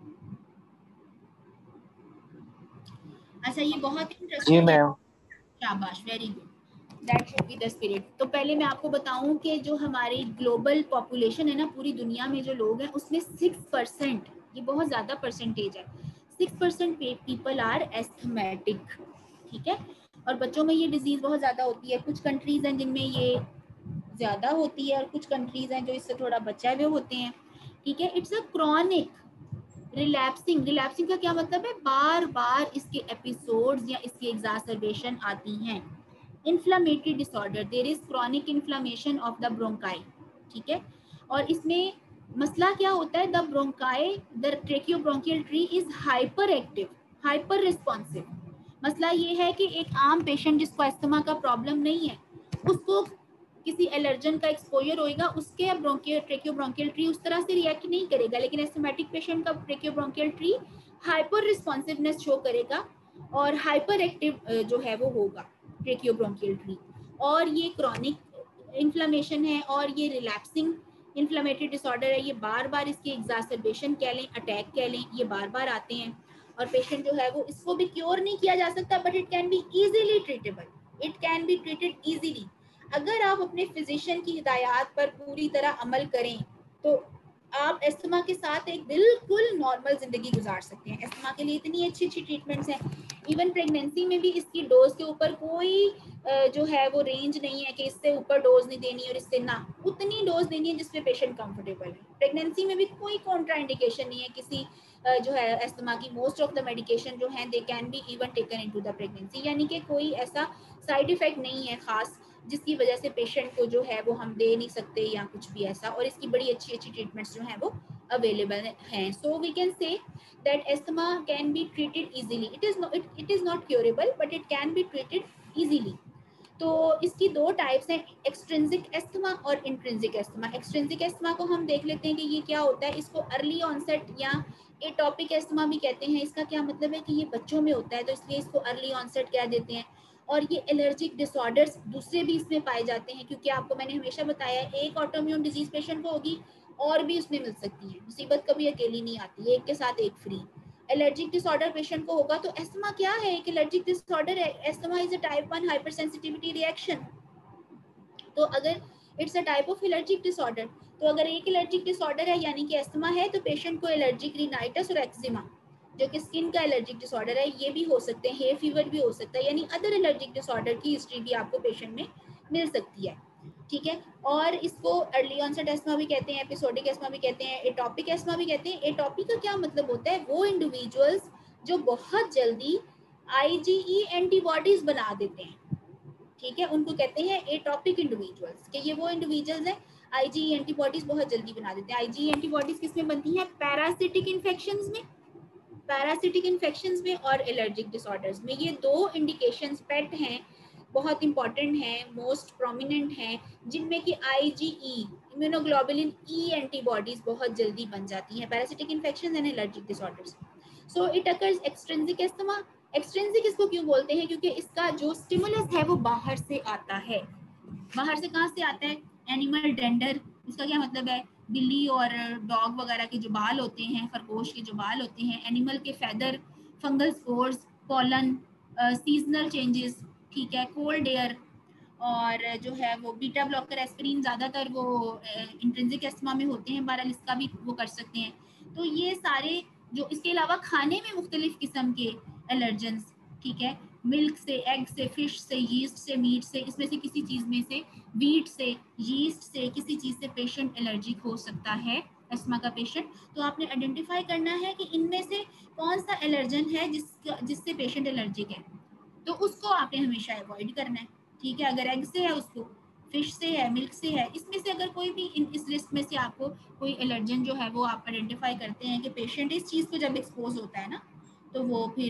अच्छा, ये बहुत इंटरेस्टिंग है। शाबाश, very good, that should be the spirit. तो पहले मैं आपको बताऊं कि जो हमारी ग्लोबल पॉपुलेशन है ना, पूरी दुनिया में जो लोग हैं उसमें सिक्स परसेंट, ये बहुत ज़्यादा परसेंटेज है, six percent people are asthmatic. ठीक है, और बच्चों में ये डिजीज़ बहुत ज़्यादा होती है। कुछ कंट्रीज़ हैं जिनमें ये ज़्यादा होती है और कुछ कंट्रीज़ हैं जो इससे थोड़ा बचे हुए होते हैं। ठीक है, it's a chronic relapsing. Relapsing का क्या मतलब है? बार बार इसके एपिसोड्स या इसकी एग्जासर्बेशन आती हैं। Inflammatory disorder, there is chronic inflammation of the bronchi. ठीक है, और इसमें मसला क्या होता है? The bronchi, the tracheobronchial tree is hyper active, hyper responsive. मसला ये है कि एक आम पेशेंट जिसको अस्थमा का प्रॉब्लम नहीं है, उसको किसी एलर्जन का एक्सपोजर होएगा, उसके ब्रोंकियल ट्रेकियोब्रोंकियल ट्री उस तरह से रिएक्ट नहीं करेगा। लेकिन एस्थमेटिक पेशेंट का tracheobronchial tree hyper responsiveness show करेगा और हाइपर एक्टिव जो है वो होगा ट्रेकियोब्रोंकियल ट्री। और ये क्रॉनिक इन्फ्लेमेशन है और ये रिलैप्सिंग इन्फ्लेमेटरी डिसऑर्डर है। ये बार बार इसकी एग्जासर्बेशन कह लें, अटैक कह लें, ये बार बार आते हैं और पेशेंट जो है वो इसको भी क्योर नहीं किया जा सकता, but it can be easily treatable, it can be treated easily. अगर आप अपने फिजिशियन की हिदायत पर पूरी तरह अमल करें तो आप एस्थमा के साथ एक बिल्कुल नॉर्मल जिंदगी गुजार सकते हैं। एस्थमा के लिए इतनी अच्छी अच्छी ट्रीटमेंट्स हैं। इवन प्रेगनेंसी में भी इसकी डोज के ऊपर कोई जो है वो रेंज नहीं है कि इससे ऊपर डोज नहीं देनी और इससे ना, उतनी डोज देनी है जिसमें पेशेंट कंफर्टेबल है। प्रेगनेंसी में भी कोई कॉन्ट्राइंडिकेशन नहीं है किसी जो है एस्थमा की। मोस्ट ऑफ द मेडिकेशन जो हैं they can be even taken into the pregnancy, यानी कि कोई ऐसा साइड इफेक्ट नहीं है खास जिसकी वजह से पेशेंट को जो है वो हम दे नहीं सकते या कुछ भी ऐसा। और इसकी बड़ी अच्छी अच्छी ट्रीटमेंट्स जो हैं वो अवेलेबल हैं। So we can say that asthma can be treated easily. It is not it is not curable but it can be treated easily. तो इसकी दो टाइप्स हैं, एक्सट्रिंसिक एस्थमा और इंट्रिंसिक एस्थमा। एक्सट्रिंसिक एस्थमा को हम देख लेते हैं कि ये क्या होता है। इसको अर्ली ऑनसेट या एटॉपिक एस्थमा भी कहते हैं। इसका क्या मतलब है कि ये बच्चों में होता है तो इसलिए इसको अर्ली ऑनसेट कह देते हैं। और ये एलर्जिक डिसऑर्डर्स दूसरे भी इसमें पाए जाते हैं, क्योंकि आपको मैंने हमेशा बताया है एक ऑटोइम्यून डिजीज पेशेंट को होगी और भी उसमें मिल सकती है। मुसीबत कभी अकेली नहीं आती, एक के साथ एक फ्री। एलर्जिक डिसऑर्डर पेशेंट को होगा तो एस्थमा क्या है? एक एलर्जिक डिसऑर्डर है। Asthma is a type one hyper sensitivity reaction. तो अगर it's a type of allergic disorder, तो अगर एक एलर्जिक डिसऑर्डर है यानी कि एस्थमा है, तो पेशेंट को एलर्जिक रिनाइटिस और एक्जिमा जो कि स्किन का एलर्जिक डिसऑर्डर है ये भी हो सकते हैं, हे फीवर भी हो सकता है, यानी अदर एलर्जिक डिसऑर्डर की हिस्ट्री भी आपको पेशेंट में मिल सकती है। ठीक है, और इसको अर्ली ऑनसेट एस्थमा भी कहते हैं, एपिसोडिक एस्थमा भी कहते हैं, एटॉपिक एस्थमा भी कहते हैं। एटॉपिक का क्या मतलब होता है? वो इंडिविजुअल्स जो बहुत जल्दी आईजीई एंटीबॉडीज बना देते हैं, ठीक है, उनको कहते हैं एटॉपिक इंडिविजुअल्स, कि ये वो इंडिविजुअल्स हैं आईजीई एंटीबॉडीज बहुत जल्दी बना देते हैं। आईजीई एंटीबॉडीज किस में बनती हैं? पैरासिटिक इन्फेक्शंस में, पैरासिटिक इन्फेक्शंस में और एलर्जिक डिसऑर्डर्स में। ये दो इंडिकेशंस पेट हैं, बहुत इंपॉर्टेंट हैं, मोस्ट प्रोमिनेंट हैं, जिनमें कि आईजीई इम्यूनोग्लोबुलिन ई एंटीबॉडीज बहुत जल्दी बन जाती हैं, parasitic infection and allergic disorders. So it occurs extrinsic asthma. Extrinsic इसको क्यों बोलते हैं? क्योंकि इसका जो स्टिमुलस है वो बाहर से आता है। बाहर से कहाँ से आता है? Animal dander. इसका क्या मतलब है? बिल्ली और डॉग वगैरह के जो बाल होते हैं, खरगोश के जो बाल होते हैं, एनिमल के feather, fungal spores, pollen, seasonal changes, ठीक है, कोल्ड एयर, और जो है वो बीटा ब्लॉकर एस्पिरिन ज़्यादातर वो इंट्रिंसिक एस्थमा में होते हैं, बहरहाल इसका भी वो कर सकते हैं। तो ये सारे जो, इसके अलावा खाने में मुख्तलिफ किस्म के एलर्जेंस, ठीक है, मिल्क से, एग से, फिश से, यीस्ट से, मीट से, इसमें से किसी चीज़ में से, वीट से, यीस्ट से, किसी चीज़ से पेशेंट एलर्जिक हो सकता है, एस्थमा का पेशेंट। तो आपने आइडेंटिफाई करना है कि इनमें से कौन सा एलर्जन है जिस जिससे पेशेंट एलर्जिक है, तो उसको आपने हमेशा अवॉइड करना है, ठीक है। अगर एग से है उसको, फिश से है, मिल्क से है, इसमें से अगर कोई भी इन इस लिस्ट में से आपको कोई एलर्जन जो है वो आप आइडेंटिफाई करते हैं कि पेशेंट इस चीज़ को जब एक्सपोज होता है ना, तो वो फिर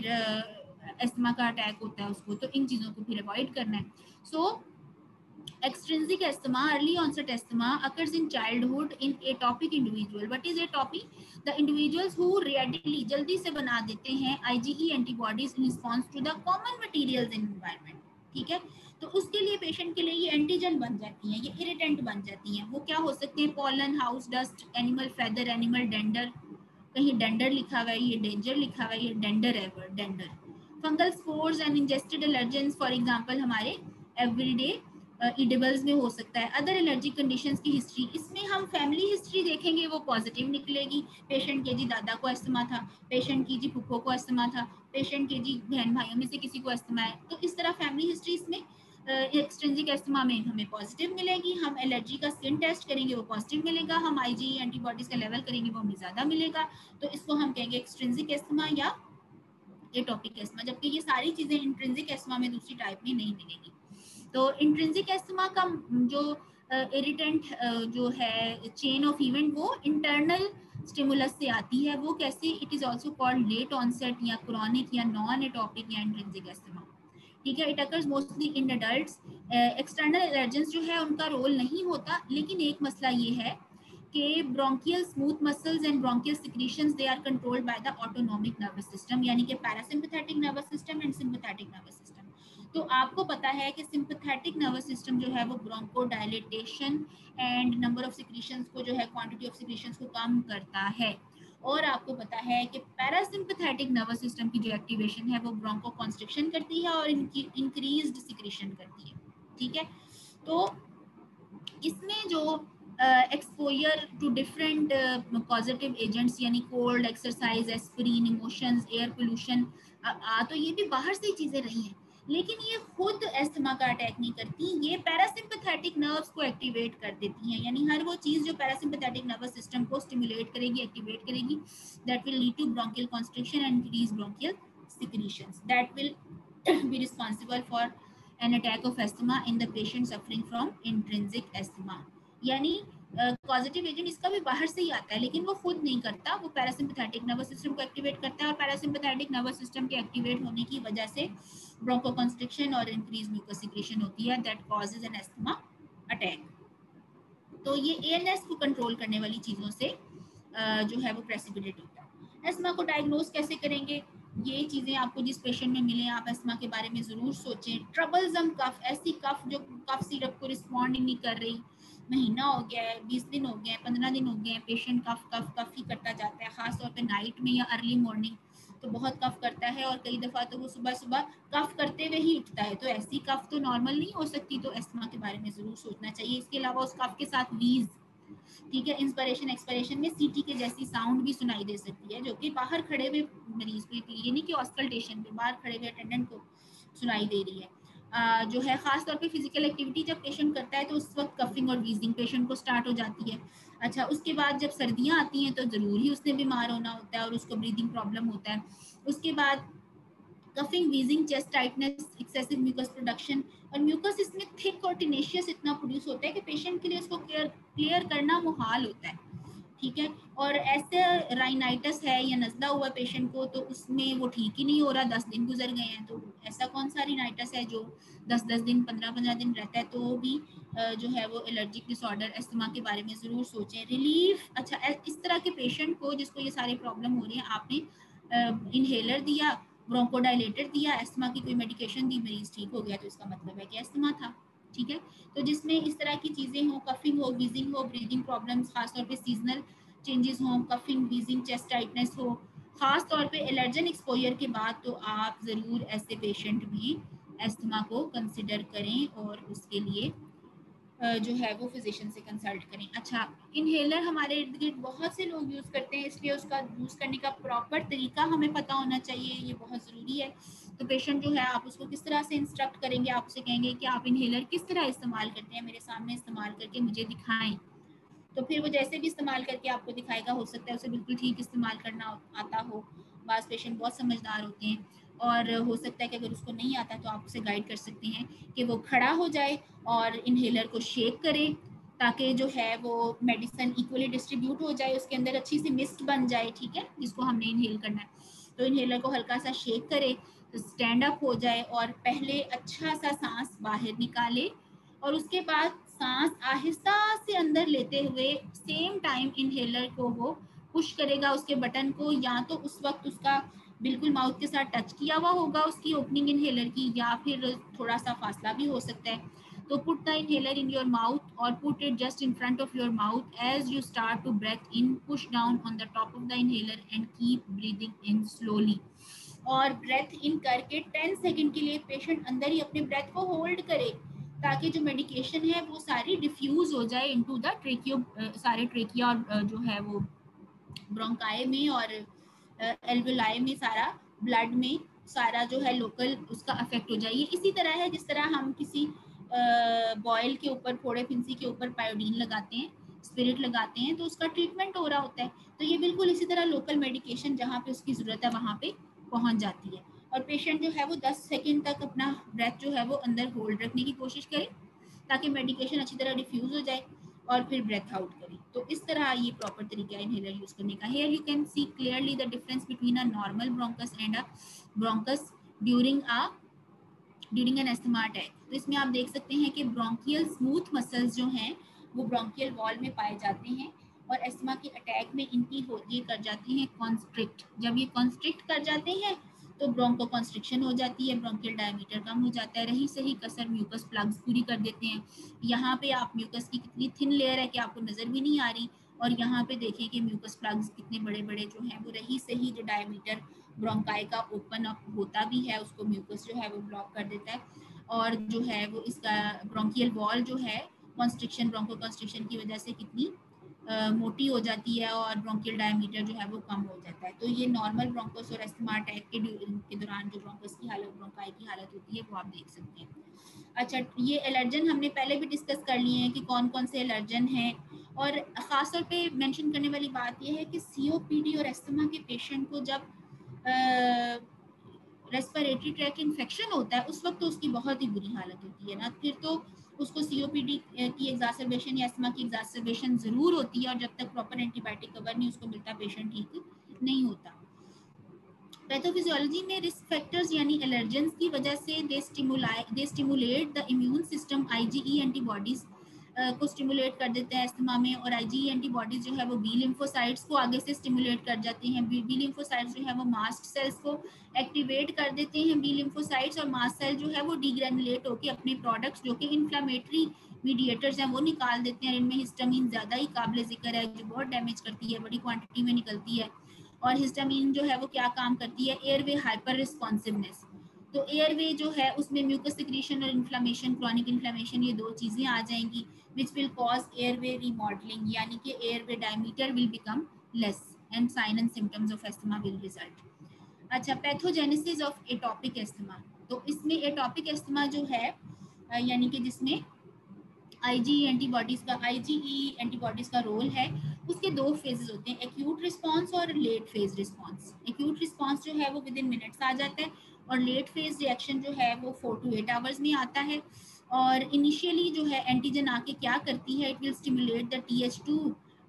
एस्थमा का अटैक होता है उसको, तो इन चीज़ों को फिर अवॉइड करना है। सो extrinsic asthma, early onset asthma occurs in childhood in atopic individual. What is atopy? The individuals who readily, जल्दी से बना देते हैं I G E antibodies in response to the common materials in environment, ठीक है। तो उसके लिए पेशेंट के लिए ये एंटीजन बन जाती हैं, ये इरिटेंट बन जाती हैं। वो क्या हो सकते हैं? Pollen, house dust, animal feather, animal dander, कहीं डेंडर लिखा हुआ है, ये डेंजर लिखा हुआ है, ये डेंडर है word, dander. Fungal spores and ingested allergens, for example हमारे एवरीडे ईडेबल्स में हो सकता है। अदर एलर्जी कंडीशंस की हिस्ट्री, इसमें हम फैमिली हिस्ट्री देखेंगे वो पॉजिटिव निकलेगी। पेशेंट के जी दादा को अस्थमा था, पेशेंट की जी फूफो को अस्थमा था, पेशेंट के जी बहन भाइयों में से किसी को अस्थमा है, तो इस तरह फैमिली हिस्ट्री इसमें एक्सट्रिंसिक एस्थमा में हमें पॉजिटिव मिलेगी। हम एलर्जी का स्किन टेस्ट करेंगे वो पॉजिटिव मिलेगा, हम आईजी एंटीबॉडीज का लेवल करेंगे वो हमें ज़्यादा मिलेगा, तो इसको हम कहेंगे एक्सट्रिंसिक एस्थमा या एटोपिक एस्थमा। जबकि ये सारी चीज़ें इंट्रिंसिक एस्थमा में दूसरी टाइप में नहीं मिलेगी। तो इंट्रिंसिक एस्थमा का जो इरिटेंट uh, जो है चेन ऑफ इवेंट वो इंटरनल स्टिमुलस से आती है। वो कैसे? It is also called late onset या क्रोनिक या नॉन एटोपिक या इंट्रिंसिक एस्थमा, ठीक है। It occurs mostly in adults. External allergens जो है उनका रोल नहीं होता, लेकिन एक मसला ये है कि bronchial smooth muscles and bronchial secretions they are controlled by the autonomic nervous system, यानी कि parasympathetic nervous system and sympathetic nervous system. तो आपको पता है कि सिंपैथेटिक नर्वस सिस्टम जो है वो broncho dilatation and number of secretions को जो है क्वांटिटी ऑफ सिक्रीशंस को कम करता है, और आपको पता है कि पैरासिम्पैथेटिक नर्वस सिस्टम की जो एक्टिवेशन है वो ब्रोंको कॉन्स्ट्रिक्शन करती है और इनकी इंक्रीज्ड सिक्रीशन करती है, ठीक है। तो इसमें जो exposure to different positive agents यानी cold, exercise, aspirin, emotions, air pollution, तो ये भी बाहर से चीज़ें रही हैं, लेकिन ये खुद एस्थमा का अटैक नहीं करती, ये पैरासिम्पैथेटिक नर्व्स को एक्टिवेट कर देती हैं। यानी हर वो चीज़ जो पैरासिम्पैथेटिक नर्वस सिस्टम को स्टिमुलेट करेगी, एक्टिवेट करेगी, that will lead to bronchial constriction and increase bronchial secretions, that will be responsible for an attack of asthma in the patient suffering from intrinsic asthma. यानी positive uh, agent इसका भी बाहर से ही आता है, लेकिन वो खुद नहीं करता, वो पैरासिम्पैथेटिक नर्वस सिस्टम को एक्टिवेट करता है, और पैरासिम्पैथेटिक नर्वस सिस्टम के एक्टिवेट होने की वजह से ब्रोंकोकॉन्स्ट्रिक्शन और इंक्रीज म्यूकस सिक्रीशन होती है, that causes an asthma attack. तो ये एएनएस को कंट्रोल करने वाली चीज़ों से uh, जो है वो प्रेसिपिटेट होता है। एस्थमा को डायग्नोज कैसे करेंगे? ये चीज़ें आपको जिस पेशेंट में मिले आप एस्थमा के बारे में ज़रूर सोचें। ट्रबलजम कफ, ऐसी कफ जो कफ सिरप को रिस्पॉन्ड ही नहीं कर रही, महीना हो गया है, बीस दिन हो गए हैं, पंद्रह दिन हो गए हैं, पेशेंट कफ कफ कफ ही करता जाता है, ख़ासतौर पे नाइट में या अर्ली मॉर्निंग तो बहुत कफ करता है, और कई दफ़ा तो वो सुबह सुबह कफ करते हुए ही उठता है। तो ऐसी कफ तो नॉर्मल नहीं हो सकती, तो एस्थमा के बारे में ज़रूर सोचना चाहिए। इसके अलावा उस कफ के साथ वीज, ठीक है, इंस्पिरेशन एक्सपिरेशन में सीटी के जैसी साउंड भी सुनाई दे सकती है, जो कि बाहर खड़े हुए मरीज को, ये नहीं कि ऑस्कल्टेशन पे बाहर खड़े हुए अटेंडेंट को सुनाई दे रही है। Uh, जो है ख़ास तौर पे फिजिकल एक्टिविटी जब पेशेंट करता है तो उस वक्त कफिंग और वीजिंग पेशेंट को स्टार्ट हो जाती है। अच्छा, उसके बाद जब सर्दियाँ आती हैं तो ज़रूर ही उसने बीमार होना होता है और उसको ब्रीदिंग प्रॉब्लम होता है। उसके बाद coughing, wheezing, chest tightness, excessive mucus production, और म्यूकस इसमें थिक और टिनेशियस इतना प्रोड्यूस होता है कि पेशेंट के लिए उसको क्लियर क्लियर करना मुहाल होता है। ठीक है। और ऐसे राइनाइटिस है या नज़ला हुआ पेशेंट को, तो उसमें वो ठीक ही नहीं हो रहा, दस दिन गुजर गए हैं, तो ऐसा कौन सा राइनाइटिस है जो दस दस दिन पंद्रह पंद्रह दिन रहता है, तो भी जो है वो एलर्जिक डिसऑर्डर अस्थमा के बारे में ज़रूर सोचें। रिलीफ, अच्छा इस तरह के पेशेंट को जिसको ये सारे प्रॉब्लम हो रही हैं, आपने इन्हेलर दिया, ब्रोंकोडाइलेटर दिया, अस्थमा की कोई मेडिकेशन दी, मरीज ठीक हो गया, तो इसका मतलब है कि अस्थमा था, ठीक है। तो जिसमें इस तरह की चीज़ें हो, कफिंग हो, वीजिंग हो, ब्रीदिंग प्रॉब्लम्स, खासतौर पे सीजनल चेंजेस हो, कफिंग, वीजिंग, चेस्ट टाइटनेस हो, खास तौर पे एलर्जन एक्सपोजर के बाद, तो आप ज़रूर ऐसे पेशेंट में अस्थमा को कंसिडर करें और उसके लिए जो है वो फिजिशियन से कंसल्ट करें। अच्छा, इन्हेलर हमारे इर्द गिर्द बहुत से लोग यूज़ करते हैं, इसलिए उसका यूज़ करने का प्रॉपर तरीका हमें पता होना चाहिए, ये बहुत ज़रूरी है। तो पेशेंट जो है, आप उसको किस तरह से इंस्ट्रक्ट करेंगे, आपसे कहेंगे कि आप इन्हेलर किस तरह इस्तेमाल करते हैं, मेरे सामने इस्तेमाल करके मुझे दिखाएं, तो फिर वो जैसे भी इस्तेमाल करके आपको दिखाएगा, हो सकता है उसे बिल्कुल ठीक इस्तेमाल करना आता हो, बास पेशेंट बहुत समझदार होते हैं, और हो सकता है कि अगर उसको नहीं आता तो आप उसे गाइड कर सकते हैं कि वो खड़ा हो जाए और इन्हेलर को शेक करे, ताकि जो है वो मेडिसिन इक्वली डिस्ट्रीब्यूट हो जाए, उसके अंदर अच्छी सी मिस्ट बन जाए, ठीक है, जिसको हमने इन्हेल करना है। तो इन्हेलर को हल्का सा शेक करे, तो स्टैंड अप हो जाए और पहले अच्छा सा सांस बाहर निकाले, और उसके बाद सांस आहिस्ता से अंदर लेते हुए सेम टाइम इन्हेलर को वो पुश करेगा उसके बटन को, या तो उस वक्त उसका बिल्कुल माउथ के साथ टच किया हुआ होगा उसकी ओपनिंग इन्हेलर की, या फिर थोड़ा सा फासला भी हो सकता है। तो put the inhaler in your mouth और put it just in front of your mouth as you start to breathe in, push down on the top of the inhaler and keep breathing in slowly. और breathe in करके ten second के लिए patient अंदर ही अपने breath को hold करे, ताकि जो मेडिकेशन है वो सारी डिफ्यूज हो जाए इनटू द ट्रेकियो, सारे ट्रेकिया और जो है वो ब्रोंकाई में और एल्वेलाई में, सारा ब्लड में सारा जो है लोकल उसका अफेक्ट हो जाए। ये इसी तरह है जिस तरह हम किसी बॉयल के ऊपर, फोड़े फिंसी के ऊपर पायोडीन लगाते हैं, स्पिरिट लगाते हैं, तो उसका ट्रीटमेंट हो रहा होता है। तो ये बिल्कुल इसी तरह लोकल मेडिकेशन जहाँ पे उसकी ज़रूरत है वहाँ पे पहुँच जाती है, और पेशेंट जो है वो दस सेकेंड तक अपना ब्रेथ जो है वो अंदर होल्ड रखने की कोशिश करे, ताकि मेडिकेशन अच्छी तरह डिफ्यूज हो जाए, और फिर ब्रेथ आउट करें। तो इस तरह ये प्रॉपर तरीका है इन्हेलर यूज करने का। Here you can see clearly the difference between a normal bronchus and a bronchus during a during an asthma attack. तो इसमें आप देख सकते हैं कि ब्रोंकियल स्मूथ मसल्स जो हैं वो ब्रोंकियल वॉल में पाए जाते हैं, और अस्थमा के अटैक में इनकी हो ये कर जाती हैं कॉन्स्ट्रिक्ट। जब ये कॉन्स्ट्रिक्ट कर जाते हैं तो ब्रोंको कॉन्स्ट्रिक्शन हो जाती है, ब्रोंकियल डायमीटर कम हो जाता है, रही सही कसर म्यूकस प्लग्स पूरी कर देते हैं। यहाँ पे आप म्यूकस की कितनी थिन लेयर है कि आपको नज़र भी नहीं आ रही, और यहाँ पे देखें कि म्यूकस प्लग्स कितने बड़े बड़े जो हैं वो रही सही जो डायमीटर ब्रोंकाई का ओपन अप होता भी है उसको म्यूकस जो है वो ब्लॉक कर देता है, और जो है वो इसका ब्रोंकियल वॉल जो है कॉन्स्ट्रिक्शन, ब्रोंको कॉन्स्ट्रिक्शन की वजह से कितनी Uh, मोटी हो जाती है, और ब्रोंकियल डायमीटर जो है वो कम हो जाता है। तो ये नॉर्मल ब्रोंकोस और अस्थमा अटैक के के दौरान जो ब्रोंकोस की हालत, ब्रोंकाई की हालत होती है, वो आप देख सकते हैं। अच्छा, ये एलर्जन हमने पहले भी डिस्कस कर लिए हैं कि कौन कौन से एलर्जन हैं, और ख़ास तौर पे मेंशन करने वाली बात यह है कि सीओपीडी और अस्थमा के पेशेंट को जब रेस्पिरेटरी ट्रैक इन्फेक्शन होता है उस वक्त तो उसकी बहुत ही बुरी हालत होती है ना, फिर तो उसको सीओपीडी की एग्जासर्बेशन या अस्थमा की एग्जासर्बेशन ज़रूर होती है, और जब तक प्रॉपर एंटीबायोटिक कवर नहीं उसको मिलता पेशेंट ठीक नहीं होता। पैथोफिजियोलॉजी में रिस्क फैक्टर्स यानी एलर्जेंस की वजह से they stimulate they stimulate the immune system, IgE antibodies को स्टिमुलेट कर देते हैं अस्थमा में, और आईजीई एंटीबॉडीज जो है वो बी लिम्फोसाइट्स को आगे से स्टिमुलेट कर जाते हैं। बी लिम्फोसाइट्स जो है वो मास्ट सेल्स को एक्टिवेट कर देते हैं। बी लिम्फोसाइट्स और मास्ट सेल जो है वो डीग्रेनुलेट होकर अपने प्रोडक्ट्स जो कि इन्फ्लामेटरी मीडिएटर्स हैं वो निकाल देते हैं। इनमें हिस्टामीन ज़्यादा ही काबिल जिक्र है, जो बहुत डैमेज करती है, बड़ी क्वांटिटी में निकलती है। और हिस्टामीन जो है वो क्या काम करती है, एयरवे हाइपर रिस्पॉन्सिवनेस। तो एयरवे जो है उसमें म्यूकस सिक्रीशन और इन्फ्लामेशन, क्रॉनिक इन्फ्लामेशन, ये दो चीज़ें आ जाएंगी, which will cause airway remodeling, यानी कि airway diameter will become less and sign and symptoms of asthma will result. अच्छा, पैथोजेनेसिस ऑफ एटॉपिक एस्थमा। तो इसमें एटॉपिक एस्थमा जो है यानी कि जिसमें आईजीई एंटीबॉडीज का आईजीई एंटीबॉडीज का रोल है, उसके दो फेजेस होते हैं, एक्यूट रिस्पांस और late phase response. Acute response जो है वो विद इन मिनट्स आ जाता है, और लेट फेज रिएक्शन जो है वो फोर टू एट आवर्स में आता है। और इनिशियली जो है एंटीजन आके क्या करती है, it will stimulate the T H two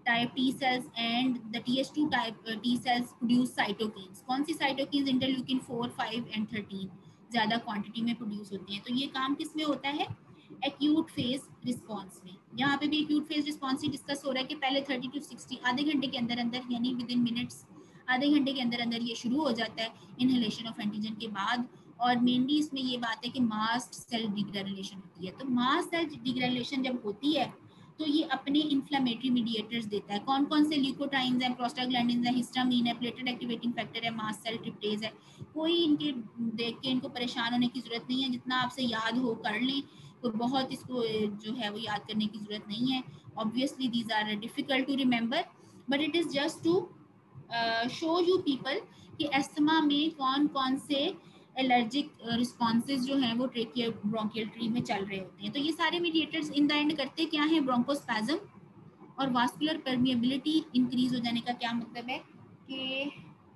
type T cells and the T H two type T cells produce cytokines. कौन सी cytokines? Interleukin four, five and thirteen ज़्यादा क्वांटिटी में प्रोड्यूस होती हैं। तो ये काम किस में होता है? एक्यूट फेज रिस्पॉन्स में। यहाँ पे भी एक्यूट फेज रिस्पॉन्स ही डिस्कस हो रहा है कि पहले थर्टी टू सिक्सटी आधे घंटे के अंदर अंदर यानी विद इन मिनट्स आधे घंटे के अंदर अंदर ये शुरू हो जाता है इनहेलेशन ऑफ एंटीजन के बाद। और मेनली इसमें ये बात है कि मास्ट सेल डिग्रेनुलेशन होती है। तो मास्ट सेल डिग्रेनुलेशन जब होती है तो ये अपने इन्फ्लेमेटरी मीडिएटर्स देता है। कौन कौन से? ल्यूकोट्राइन्स हैं, प्रोस्टाग्लैंडिन्स हैं, हिस्टामीन है, प्लेटलेट एक्टिवेटिंग फैक्टर है, मास्ट सेल ट्रिप्टेज है। कोई इनके देख के इनको परेशान होने की जरूरत नहीं है, जितना आपसे याद हो कर लें, तो बहुत इसको जो है वो याद करने की जरूरत नहीं है। Obviously these are difficult to remember but it is just to show you people कि एस्थमा में कौन कौन से एलर्जिक रिस्पॉन्सेज जो हैं वो ट्रेकियल ब्रोंकियल ट्री में चल रहे होते हैं। तो ये सारे मीडिएटर्स इन द एंड करते क्या हैं? ब्रोंकोस्पैज्म और वास्कुलर परमिएबिलिटी इंक्रीज हो जाने का क्या मतलब है कि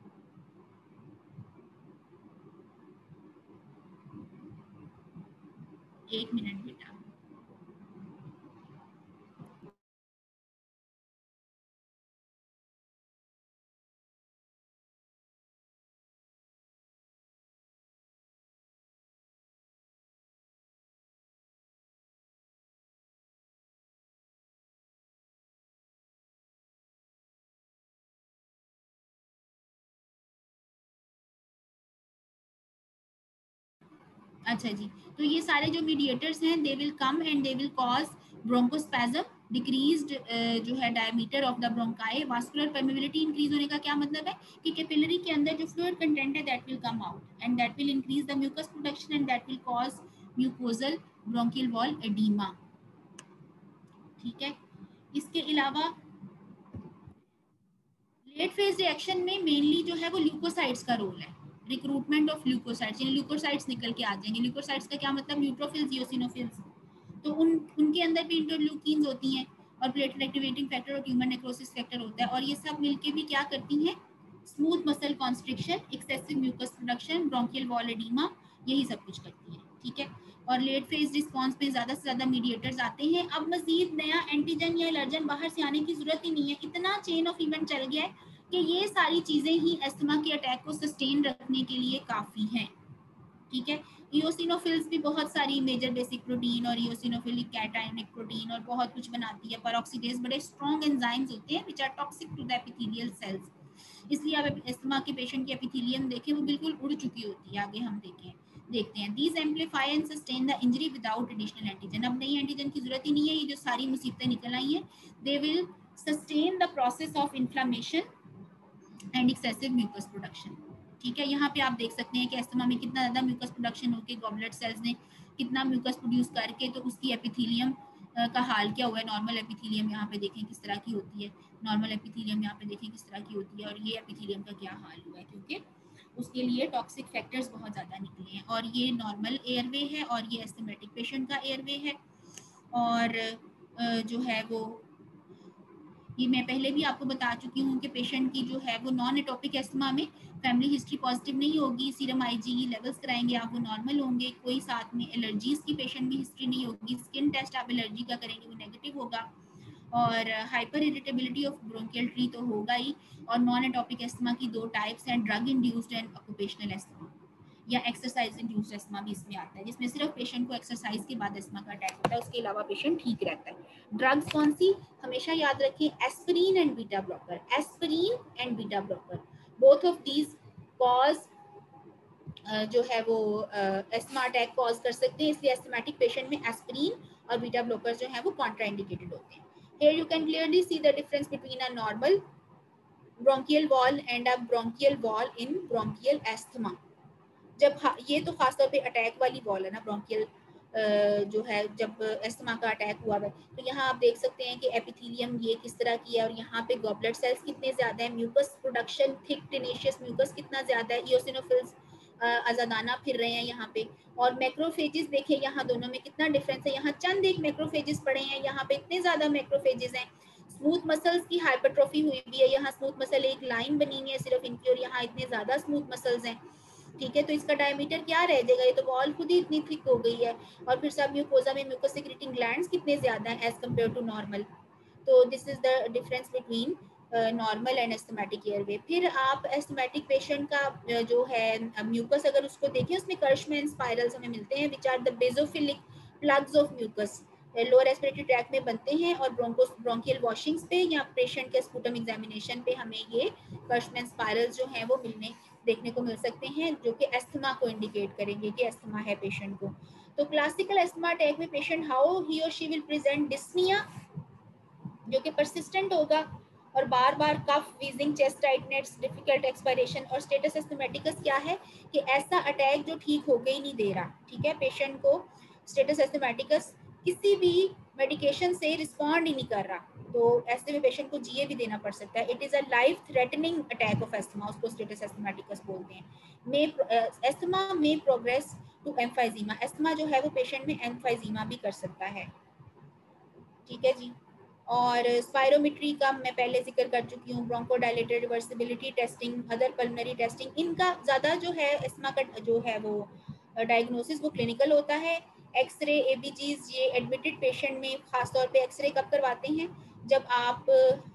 एक मिनट बेटा, अच्छा जी। तो ये सारे जो मीडिएटर्स हैं they will come and they will cause bronchospasm, decreased जो है diameter of the bronchi. Vascular permeability increase होने का क्या मतलब है कि कैपिलरी के अंदर जो फ्लूइड कंटेंट है that will come out and that will increase the mucus production and that will cause mucosal bronchial wall oedema. ठीक है। इसके अलावा लेट फेज रिएक्शन में मेनली जो है वो ल्यूकोसाइट्स का रोल है, रिक्रूटमेंट ऑफ ल्यूकोसाइट्स, यानी ल्यूकोसाइट्स निकल के आ जाएंगे। ल्यूकोसाइट्स का क्या मतलब? Neutrophils, eosinophils. तो उन उनके अंदर भी इंटरल्यूकिन्स होती हैं और प्लेटलेट एक्टिवेटिंग फैक्टर और ट्यूमर नेक्रोसिस फैक्टर होता है और ये सब मिलके भी क्या करती हैं? Smooth muscle constriction, excessive mucus production, bronchial wall oedema, यही सब कुछ करती है। ठीक है। और लेट फेज रिस्पॉन्स में ज़्यादा से ज़्यादा मीडिएटर्स आते हैं। अब मजीद नया एंटीजन या एलर्जन बाहर से आने की ज़रूरत ही नहीं है, इतना चेन ऑफ इवेंट चल गया है कि ये सारी चीज़ें ही एस्थमा के अटैक को सस्टेन रखने के लिए काफ़ी हैं। ठीक है। इओसिनोफिल्स भी बहुत सारी मेजर बेसिक प्रोटीन और इओसिनोफिलिक कैटायनिक प्रोटीन और बहुत कुछ बनाती है। पेरोक्सीडेज बड़े स्ट्रॉन्ग एंजाइम्स होते हैं which are toxic to the epithelial cells, इसलिए आप एस्थमा के पेशेंट की एपिथेलियम देखें वो बिल्कुल उड़ चुकी होती है। आगे हम देखें देखते हैं these amplify and sustain the injury without additional antigen. अब नई एंटीजन की जरूरत ही नहीं है, ये जो सारी मुसीबतें निकल आई हैं they will sustain the process of inflammation and excessive mucus production. ठीक है। यहाँ पे आप देख सकते हैं कि एस्थमा में कितना ज़्यादा म्यूकस प्रोडक्शन होकर गॉबलेट सेल्स ने कितना म्यूकस प्रोड्यूस करके तो उसकी एपिथेलियम का हाल क्या हुआ है। नॉर्मल एपिथेलियम यहाँ पे देखें किस तरह की होती है, नॉर्मल एपिथेलियम यहाँ पे देखें किस तरह की होती है और ये एपिथेलियम का क्या हाल हुआ है, क्योंकि उसके लिए टॉक्सिक फैक्टर्स बहुत ज़्यादा निकले हैं। और ये नॉर्मल एयरवे है और ये एस्थमेटिक पेशेंट का एयरवे है। और जो है वो ये मैं पहले भी आपको बता चुकी हूँ कि पेशेंट की जो है वो नॉन एटोपिक एस्थमा में फैमिली हिस्ट्री पॉजिटिव नहीं होगी, सीरम आईजी लेवल्स कराएंगे आप वो नॉर्मल होंगे, कोई साथ में एलर्जीज की पेशेंट में हिस्ट्री नहीं होगी, स्किन टेस्ट आप एलर्जी का करेंगे वो नेगेटिव होगा और hyper irritability of bronchial tree तो होगा ही। और नॉन एटोपिक एस्थमा की दो टाइप्स हैं, drug induced and occupational asthma या एक्सरसाइज इंड्यूस्ड एस्थमा भी इसमें आता है, जिसमें सिर्फ पेशेंट को एक्सरसाइज के बाद एस्थमा का अटैक होता है, उसके अलावा पेशेंट ठीक रहता है। ड्रग्स कौन सी? हमेशा याद रखें aspirin and beta blocker, aspirin and beta blocker both of these cause जो है वो एस्थमा अटैक कॉज कर सकते हैं, इसलिए एस्थमेटिक पेशेंट में एस्पिरिन और बीटा ब्लॉकर जो है वो कॉन्ट्राइंडिकेटेड होते हैं। Here you can clearly see the difference between a normal bronchial wall and a bronchial wall in bronchial asthma. जब ये तो खासतौर पे अटैक वाली वॉल है ना ब्रोंकियल जो है, जब एस्थमा का अटैक हुआ है तो यहाँ आप देख सकते हैं कि एपिथेलियम ये किस तरह की है और यहाँ पे गॉबलेट सेल्स कितने ज़्यादा है, mucus production thick tenacious mucus कितना ज़्यादा है, इओसिनोफिल्स आज़ादाना फिर रहे हैं यहाँ पे। और मैक्रोफेजेस देखिए यहाँ दोनों में कितना डिफरेंस है, यहाँ चंद एक मैक्रोफेजेस पड़े हैं, यहाँ पे इतने ज़्यादा मैक्रोफेजेस हैं। स्मूथ मसल्स की हाइपरट्रॉफी हुई भी है, यहाँ स्मूथ मसल एक लाइन बनी हुई है सिर्फ इनकी और यहाँ इतने ज़्यादा स्मूथ मसल्स हैं। ठीक है। तो इसका डायमीटर क्या रह जाएगा, ये तो वॉल खुद ही इतनी थिक हो गई है। और फिर सब म्यूकोजा में म्यूकस सिक्रेटिंग ग्लैंड्स कितने ज़्यादा हैं एज कम्पेयर टू नॉर्मल। तो this is the difference between normal and asthmatic airway. फिर आप एस्थमेटिक पेशेंट का uh, जो है म्यूकस अगर उसको देखें, उसमें कर्शमैन स्पाइरल्स हमें मिलते हैं which are the basophilic plugs of mucus, lower respiratory tract में बनते हैं और ब्रोंको ब्रोंकियल वॉशिंग्स पे या पेशेंट के स्पूटम एग्जामिनेशन पे हमें ये कर्शमैन स्पाइरल्स जो हैं वो मिलने देखने को मिल सकते हैं, जो कि एस्थमा को इंडिकेट करेंगे कि एस्थमा है पेशेंट को। तो क्लासिकल एस्थमा अटैक में पेशेंट हाउ ही और शी विल प्रेजेंट डिस्निया जो कि परसिस्टेंट होगा और बार बार cough, wheezing, chest tightness, difficult expiration. और स्टेटस एस्थमेटिकस क्या है कि ऐसा अटैक जो ठीक होके ही नहीं दे रहा, ठीक है, पेशेंट को स्टेटस एस्थमेटिकस किसी भी मेडिकेशन से रिस्पॉन्ड ही नहीं कर रहा, तो ऐसे में पेशेंट को जीए भी देना पड़ सकता है। It is a life threatening attack of asthma, उसको स्टेटस एस्थमेटिकस बोलते हैं। मे एस्थमा में प्रोग्रेस टू एम्फाइजीमा, एस्थमा जो है वो पेशेंट में एम्फाइजीमा भी कर सकता है, ठीक है जी। और स्पायरोमेट्री का मैं पहले जिक्र कर चुकी हूँ, bronchodilator, reversibility testing, other pulmonary testing, इनका ज़्यादा जो है एस्थमा का जो है वो डायग्नोसिस वो क्लिनिकल होता है। एक्सरे, एबीजीज, ये एडमिटेड पेशेंट में खासतौर पे एक्सरे कब करवाते हैं, जब आप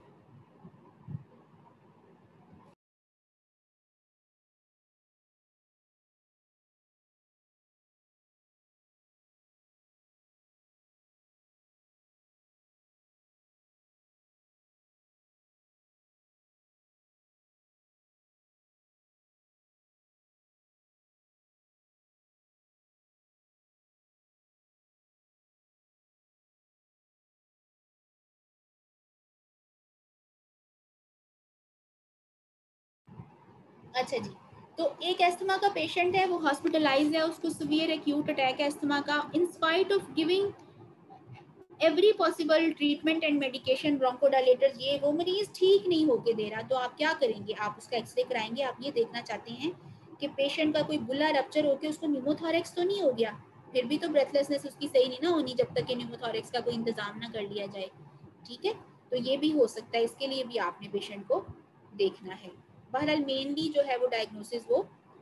अच्छा जी, तो एक एस्थमा का पेशेंट है, वो हॉस्पिटलाइज है, उसको सीवियर एक्यूट अटैक है एस्थमा का, in spite of giving every possible treatment and medication, bronchodilators, ये वो मरीज ठीक नहीं होके दे रहा, तो आप क्या करेंगे, आप उसका एक्सरे कराएंगे। आप ये देखना चाहते हैं कि पेशेंट का कोई बुला रप्चर होके उसको न्यूमोथोरेक्स तो नहीं हो गया, फिर भी तो ब्रेथलेसनेस उसकी सही नहीं ना होनी जब तक कि न्यूमोथोरेक्स का कोई इंतजाम ना कर लिया जाए, ठीक है। तो ये भी हो सकता है, इसके लिए भी आपने पेशेंट को देखना है। बहरहाल मेनली जो है वो डायग्नोसिस वो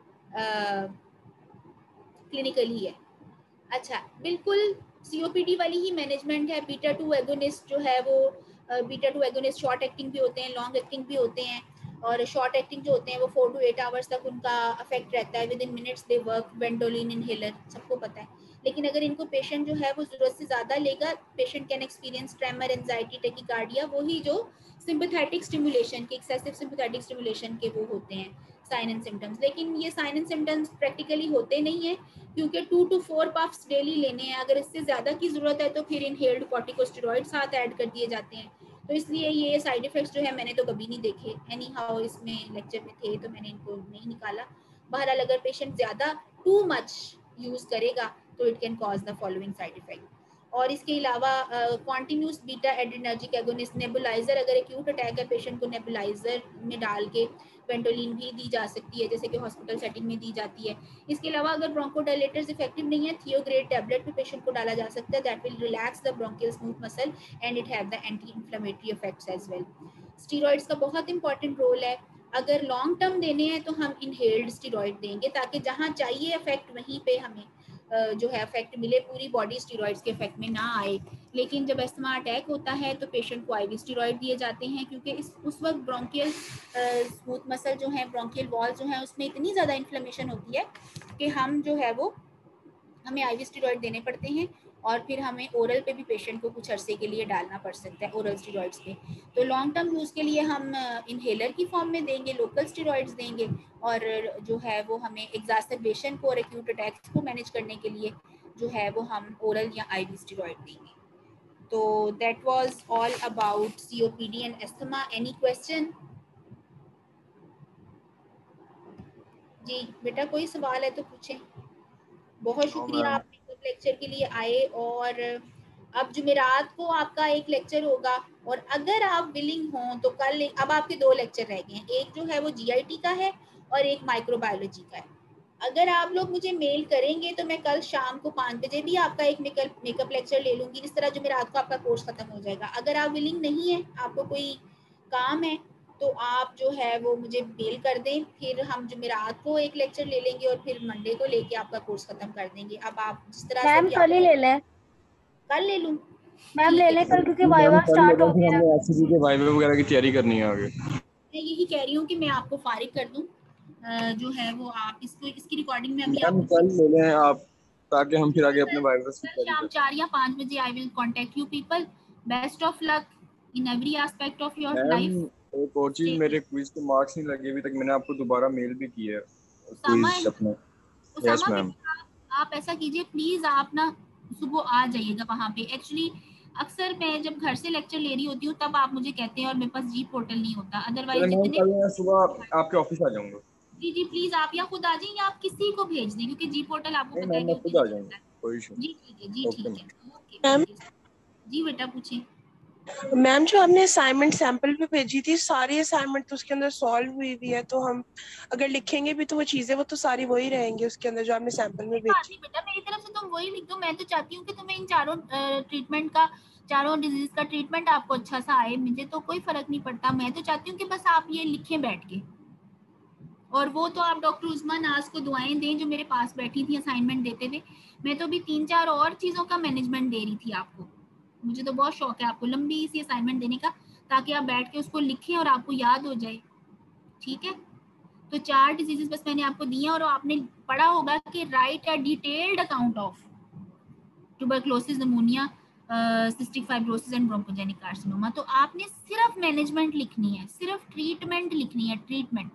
क्लिनिकल ही है। अच्छा, बिल्कुल सीओपीडी वाली ही मैनेजमेंट है। बीटा टू एगोनिस्ट जो है वो beta two agonist short acting भी होते हैं, लॉन्ग एक्टिंग भी होते हैं, और शॉर्ट एक्टिंग जो होते हैं वो फोर टू एट आवर्स तक उनका इफेक्ट रहता है, within minutes they work, Ventolin inhaler सबको पता है। लेकिन अगर इनको पेशेंट जो है वो ज़रूरत से ज़्यादा लेगा, patient can experience tremor, anxiety, tachycardia, वही जो सिंपैथेटिक स्टिमुलेशन के, एक्सेसिव सिंपैथेटिक स्टिमुलेशन के वो होते हैं साइन एंड सिम्टम्स। लेकिन ये साइन एंड सिम्टम्स प्रैक्टिकली होते नहीं है, क्योंकि two to four puffs daily लेने हैं, अगर इससे ज़्यादा की ज़रूरत है तो फिर इनहेल्ड कॉर्टिकोस्टेरॉइड साथ ऐड कर दिए जाते हैं। तो इसलिए ये साइड इफ़ेक्ट्स जो है मैंने तो कभी नहीं देखे, एनी हाउ इसमें लेक्चर में थे तो मैंने इनको नहीं निकाला। बहरहाल अगर पेशेंट ज़्यादा टू मच यूज़ करेगा तो it can cause the following side effect. और इसके अलावा continuous beta adrenergic agonist, nebuliser, अगर एक्यूट अटैक है पेशेंट को नेबुलाइजर में डाल के वेंटोलिन भी दी जा सकती है, जैसे कि हॉस्पिटल सेटिंग में दी जाती है। इसके अलावा अगर ब्रोंकोडायलेटर्स इफेक्टिव नहीं है, थियोग्रेड टैबलेट भी पेशेंट को डाला जा सकता है, that will relax the bronchial smooth muscle and it have the anti inflammatory effects as well. Steroids का बहुत इंपॉर्टेंट रोल है। अगर लॉन्ग टर्म देने हैं तो हम इनहेल्ड स्टीरॉइड देंगे, ताकि जहाँ चाहिए इफेक्ट वहीं पे हमें जो है इफेक्ट मिले, पूरी बॉडी स्टीरॉइड्स के इफेक्ट में ना आए। लेकिन जब एस्थमा अटैक होता है तो पेशेंट को आईवी स्टीरॉइड दिए जाते हैं, क्योंकि इस उस वक्त ब्रोंकियल स्मूथ मसल जो है, ब्रोंकियल वॉल जो है, उसमें इतनी ज़्यादा इन्फ्लेमेशन होती है कि हम जो है वो हमें आईवी स्टीरॉइड देने पड़ते हैं, और फिर हमें ओरल पे भी पेशेंट को कुछ अरसे के लिए डालना पड़ सकता है ओरल स्टीरॉइड्स पे। तो लॉन्ग टर्म यूज़ के लिए हम इनहेलर की फॉर्म में देंगे, लोकल स्टीरॉइड्स देंगे, और जो है वो हमें एग्जास्टरबेशन को और एक्यूट अटैक्स को मैनेज करने के लिए जो है वो हम ओरल या आईवी स्टीरॉइड देंगे। तो that was all about COPD and asthma. Any question? जी बेटा, कोई सवाल है तो पूछें। बहुत शुक्रिया आप लेक्चर के लिए आए, और अब जुमेरात को आपका एक लेक्चर होगा, और अगर आप विलिंग हों तो कल, अब आपके दो लेक्चर रह गए हैं, एक जो है वो जीआईटी का है और एक माइक्रोबायोलॉजी का है। अगर आप लोग मुझे मेल करेंगे तो मैं कल शाम को पाँच बजे भी आपका एक मेकअप मेकअप लेक्चर ले लूँगी, इस तरह जुमेरात को आपका कोर्स खत्म हो जाएगा। अगर आप विलिंग नहीं है, आपको कोई काम है, तो आप जो है वो मुझे मेल कर दें, फिर हम जुमेरात को एक लेक्चर ले लेंगे और फिर मंडे को लेके आपका कोर्स खत्म कर देंगे। अब आप जिस तरह से मैम भी कल ही आप ले लें। कल ले लूँ, मैम ले लें कल, क्योंकि मैम वाइवा कल स्टार्ट हो फिर गया। हमने एससीबी के वाइवा वगैरह की तैयारी करनी है आगे। मैं यही कह रही हूँ कि मैं आपको फारिग कर दूं, जो है वो आप इसको इसकी रिकॉर्डिंग में अभी मैम आपको कल ले लें आप, ताकि हम फिर आगे अपने वाइवा की तैयारी शाम करें। चार या पाँच बजे I will contact you people. Best of luck in every aspect of your ma'am life. एक और चीज, मेरे क्विज के मार्क्स नहीं लगे अभी तक, मैंने आपको दोबारा मेल भी किया है उसामा क्विज अपना। Yes Usama ma'am. बेटा, आप, आप ऐसा कीजिए प्लीज, आप ना सुबह आ जाइएगा वहाँ पे। एक्चुअली अक्सर मैं जब घर से लेक्चर ले रही होती हूँ तब आप मुझे कहते हैं और मेरे पास जी पोर्टल नहीं होता, अदरवाइज मैम जितने। कल मैं सुबह आपके ऑफिस आ जाऊंगा। जी जी प्लीज, आप या खुद आ जाइए या आप किसी को भेज दें, क्योंकि जी पोर्टल आपको नहीं पता है मैम कि मैं उसमें खुद आ नहीं जाऊंगा, चलता है। कोई इशू जी ठीक है, जी नहीं। ओके ठीक मैम। है, ओके मैम ओके। जी बेटा पूछिए। मैम जो आपने असाइनमेंट सैंपल पे भेजी थी, सारी असाइनमेंट तो उसके अंदर सॉल्व हुई हुई है, तो हम अगर लिखेंगे भी तो वो चीजें वो तो सारी वही रहेंगी उसके अंदर जो आपने सैंपल में कोई बात भेजी। नहीं बेटा, मेरी तरफ से तुम वही लिख दो। मैं तो चाहती हूँ कि तुम्हें इन चारों ट्रीटमेंट का, चारों डिजीज का ट्रीटमेंट आपको अच्छा सा आए। मुझे तो कोई फर्क नहीं पड़ता, मैं तो चाहती हूँ कि बस आप ये लिखें बैठ के। और वो तो आप डॉक्टर उस्मा नाज को दुआएं दें जो मेरे पास बैठी थी असाइनमेंट देते हुए। मैं तो भी तीन चार और चीज़ों का मैनेजमेंट दे रही थी आपको। मुझे तो बहुत शौक है आपको लंबी सी असाइनमेंट देने का, ताकि आप बैठ के उसको लिखें और आपको याद हो जाए। ठीक है, तो चार डिजीजेस बस मैंने आपको दिए और आपने पढ़ा होगा कि write a detailed account of tuberculosis, pneumonia, cystic fibrosis and bronchogenic carcinoma. तो आपने सिर्फ मैनेजमेंट लिखनी है, सिर्फ ट्रीटमेंट लिखनी है, ट्रीटमेंट।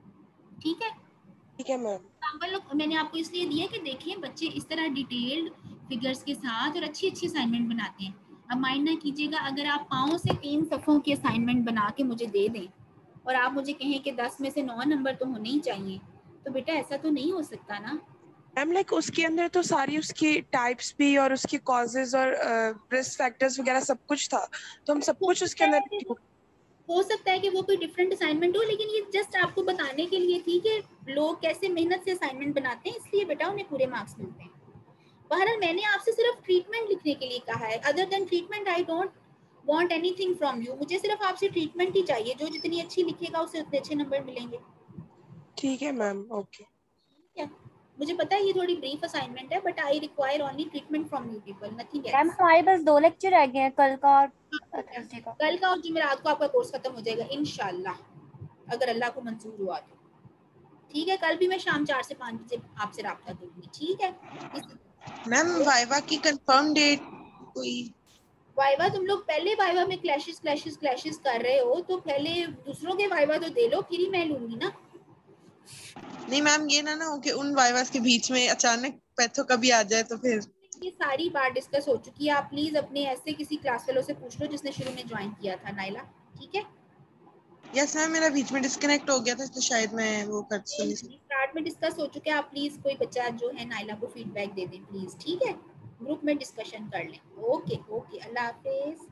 ठीक है, ठीक है मैम। एग्जाम्पल मैंने आपको इसलिए दिया कि देखें बच्चे इस तरह डिटेल्ड फिगर्स के साथ और अच्छी अच्छी असाइनमेंट बनाते हैं। अब माइंड ना कीजिएगा, अगर आप पाँव से तीन सफ़ों की असाइनमेंट बना के मुझे दे दें और आप मुझे कहें कि दस में से नौ नंबर तो होने ही चाहिए, तो बेटा ऐसा तो नहीं हो सकता ना। मैम लाइक उसके अंदर तो सारी उसकी टाइप्स भी और उसके कॉजेज और रिस्क फैक्टर्स वगैरह सब कुछ था, तो हम सब हो कुछ उसके सकता है अंदर कि वो हो सकता है कि वो कोई डिफरेंट असाइनमेंट हो, लेकिन ये जस्ट आपको बताने के लिए थी कि लोग कैसे मेहनत से असाइनमेंट बनाते हैं, इसलिए बेटा उन्हें पूरे मार्क्स मिलते हैं। बहरहाल मैंने आपसे सिर्फ ट्रीटमेंट लिखने के लिए कहा है। Other than treatment I don't want anything from you. मुझे सिर्फ आपसे ट्रीटमेंट ही चाहिए, जो जितनी अच्छी लिखेगा उसे उतने अच्छे नंबर मिलेंगे। ठीक है मैम। ओके ठीक है, मुझे पता है ये थोड़ी ब्रीफ असाइनमेंट है, but I require only treatment from you people, nothing ma'am else. हमारे पास दो लेक्चर रह गए हैं, कल का और थर्सडे का। कल का और जुमेरात को आपका कोर्स खत्म हो जाएगा इंशाल्लाह, अगर अल्लाह को मंजूर हुआ तो। ठीक है, कल भी मैं शाम चार से पाँच बजे आपसे राब्ता करूंगी। ठीक है मैम, वाइवा की कंफर्म डेट कोई? वाइवा तुम लोग पहले वाइवा में क्लैशेस क्लैशेस क्लैशेस कर रहे हो, तो पहले दूसरों के वाइवा तो दे लो, फिर ही मैं लूंगी ना। नहीं मैम, ये ना ना हो कि उन वाइवास के बीच में अचानक पैथो कभी आ जाए तो फिर। ये सारी बात डिस्कस हो चुकी है। आप प्लीज अपने ऐसे किसी क्लास फेलो से पूछ लो जिसने शुरू में ज्वाइन किया था, नाइला। ठीक है, यस मैम, मेरा बीच में डिस्कनेक्ट हो गया था, तो शायद मैं वो कर सुनी। स्टार्ट में डिस्कस हो चुका है। आप प्लीज कोई बच्चा जो है नाइला को फीडबैक दे दें प्लीज। ठीक है, ग्रुप में डिस्कशन कर लें। ओके ओके, अल्लाह हाफिज।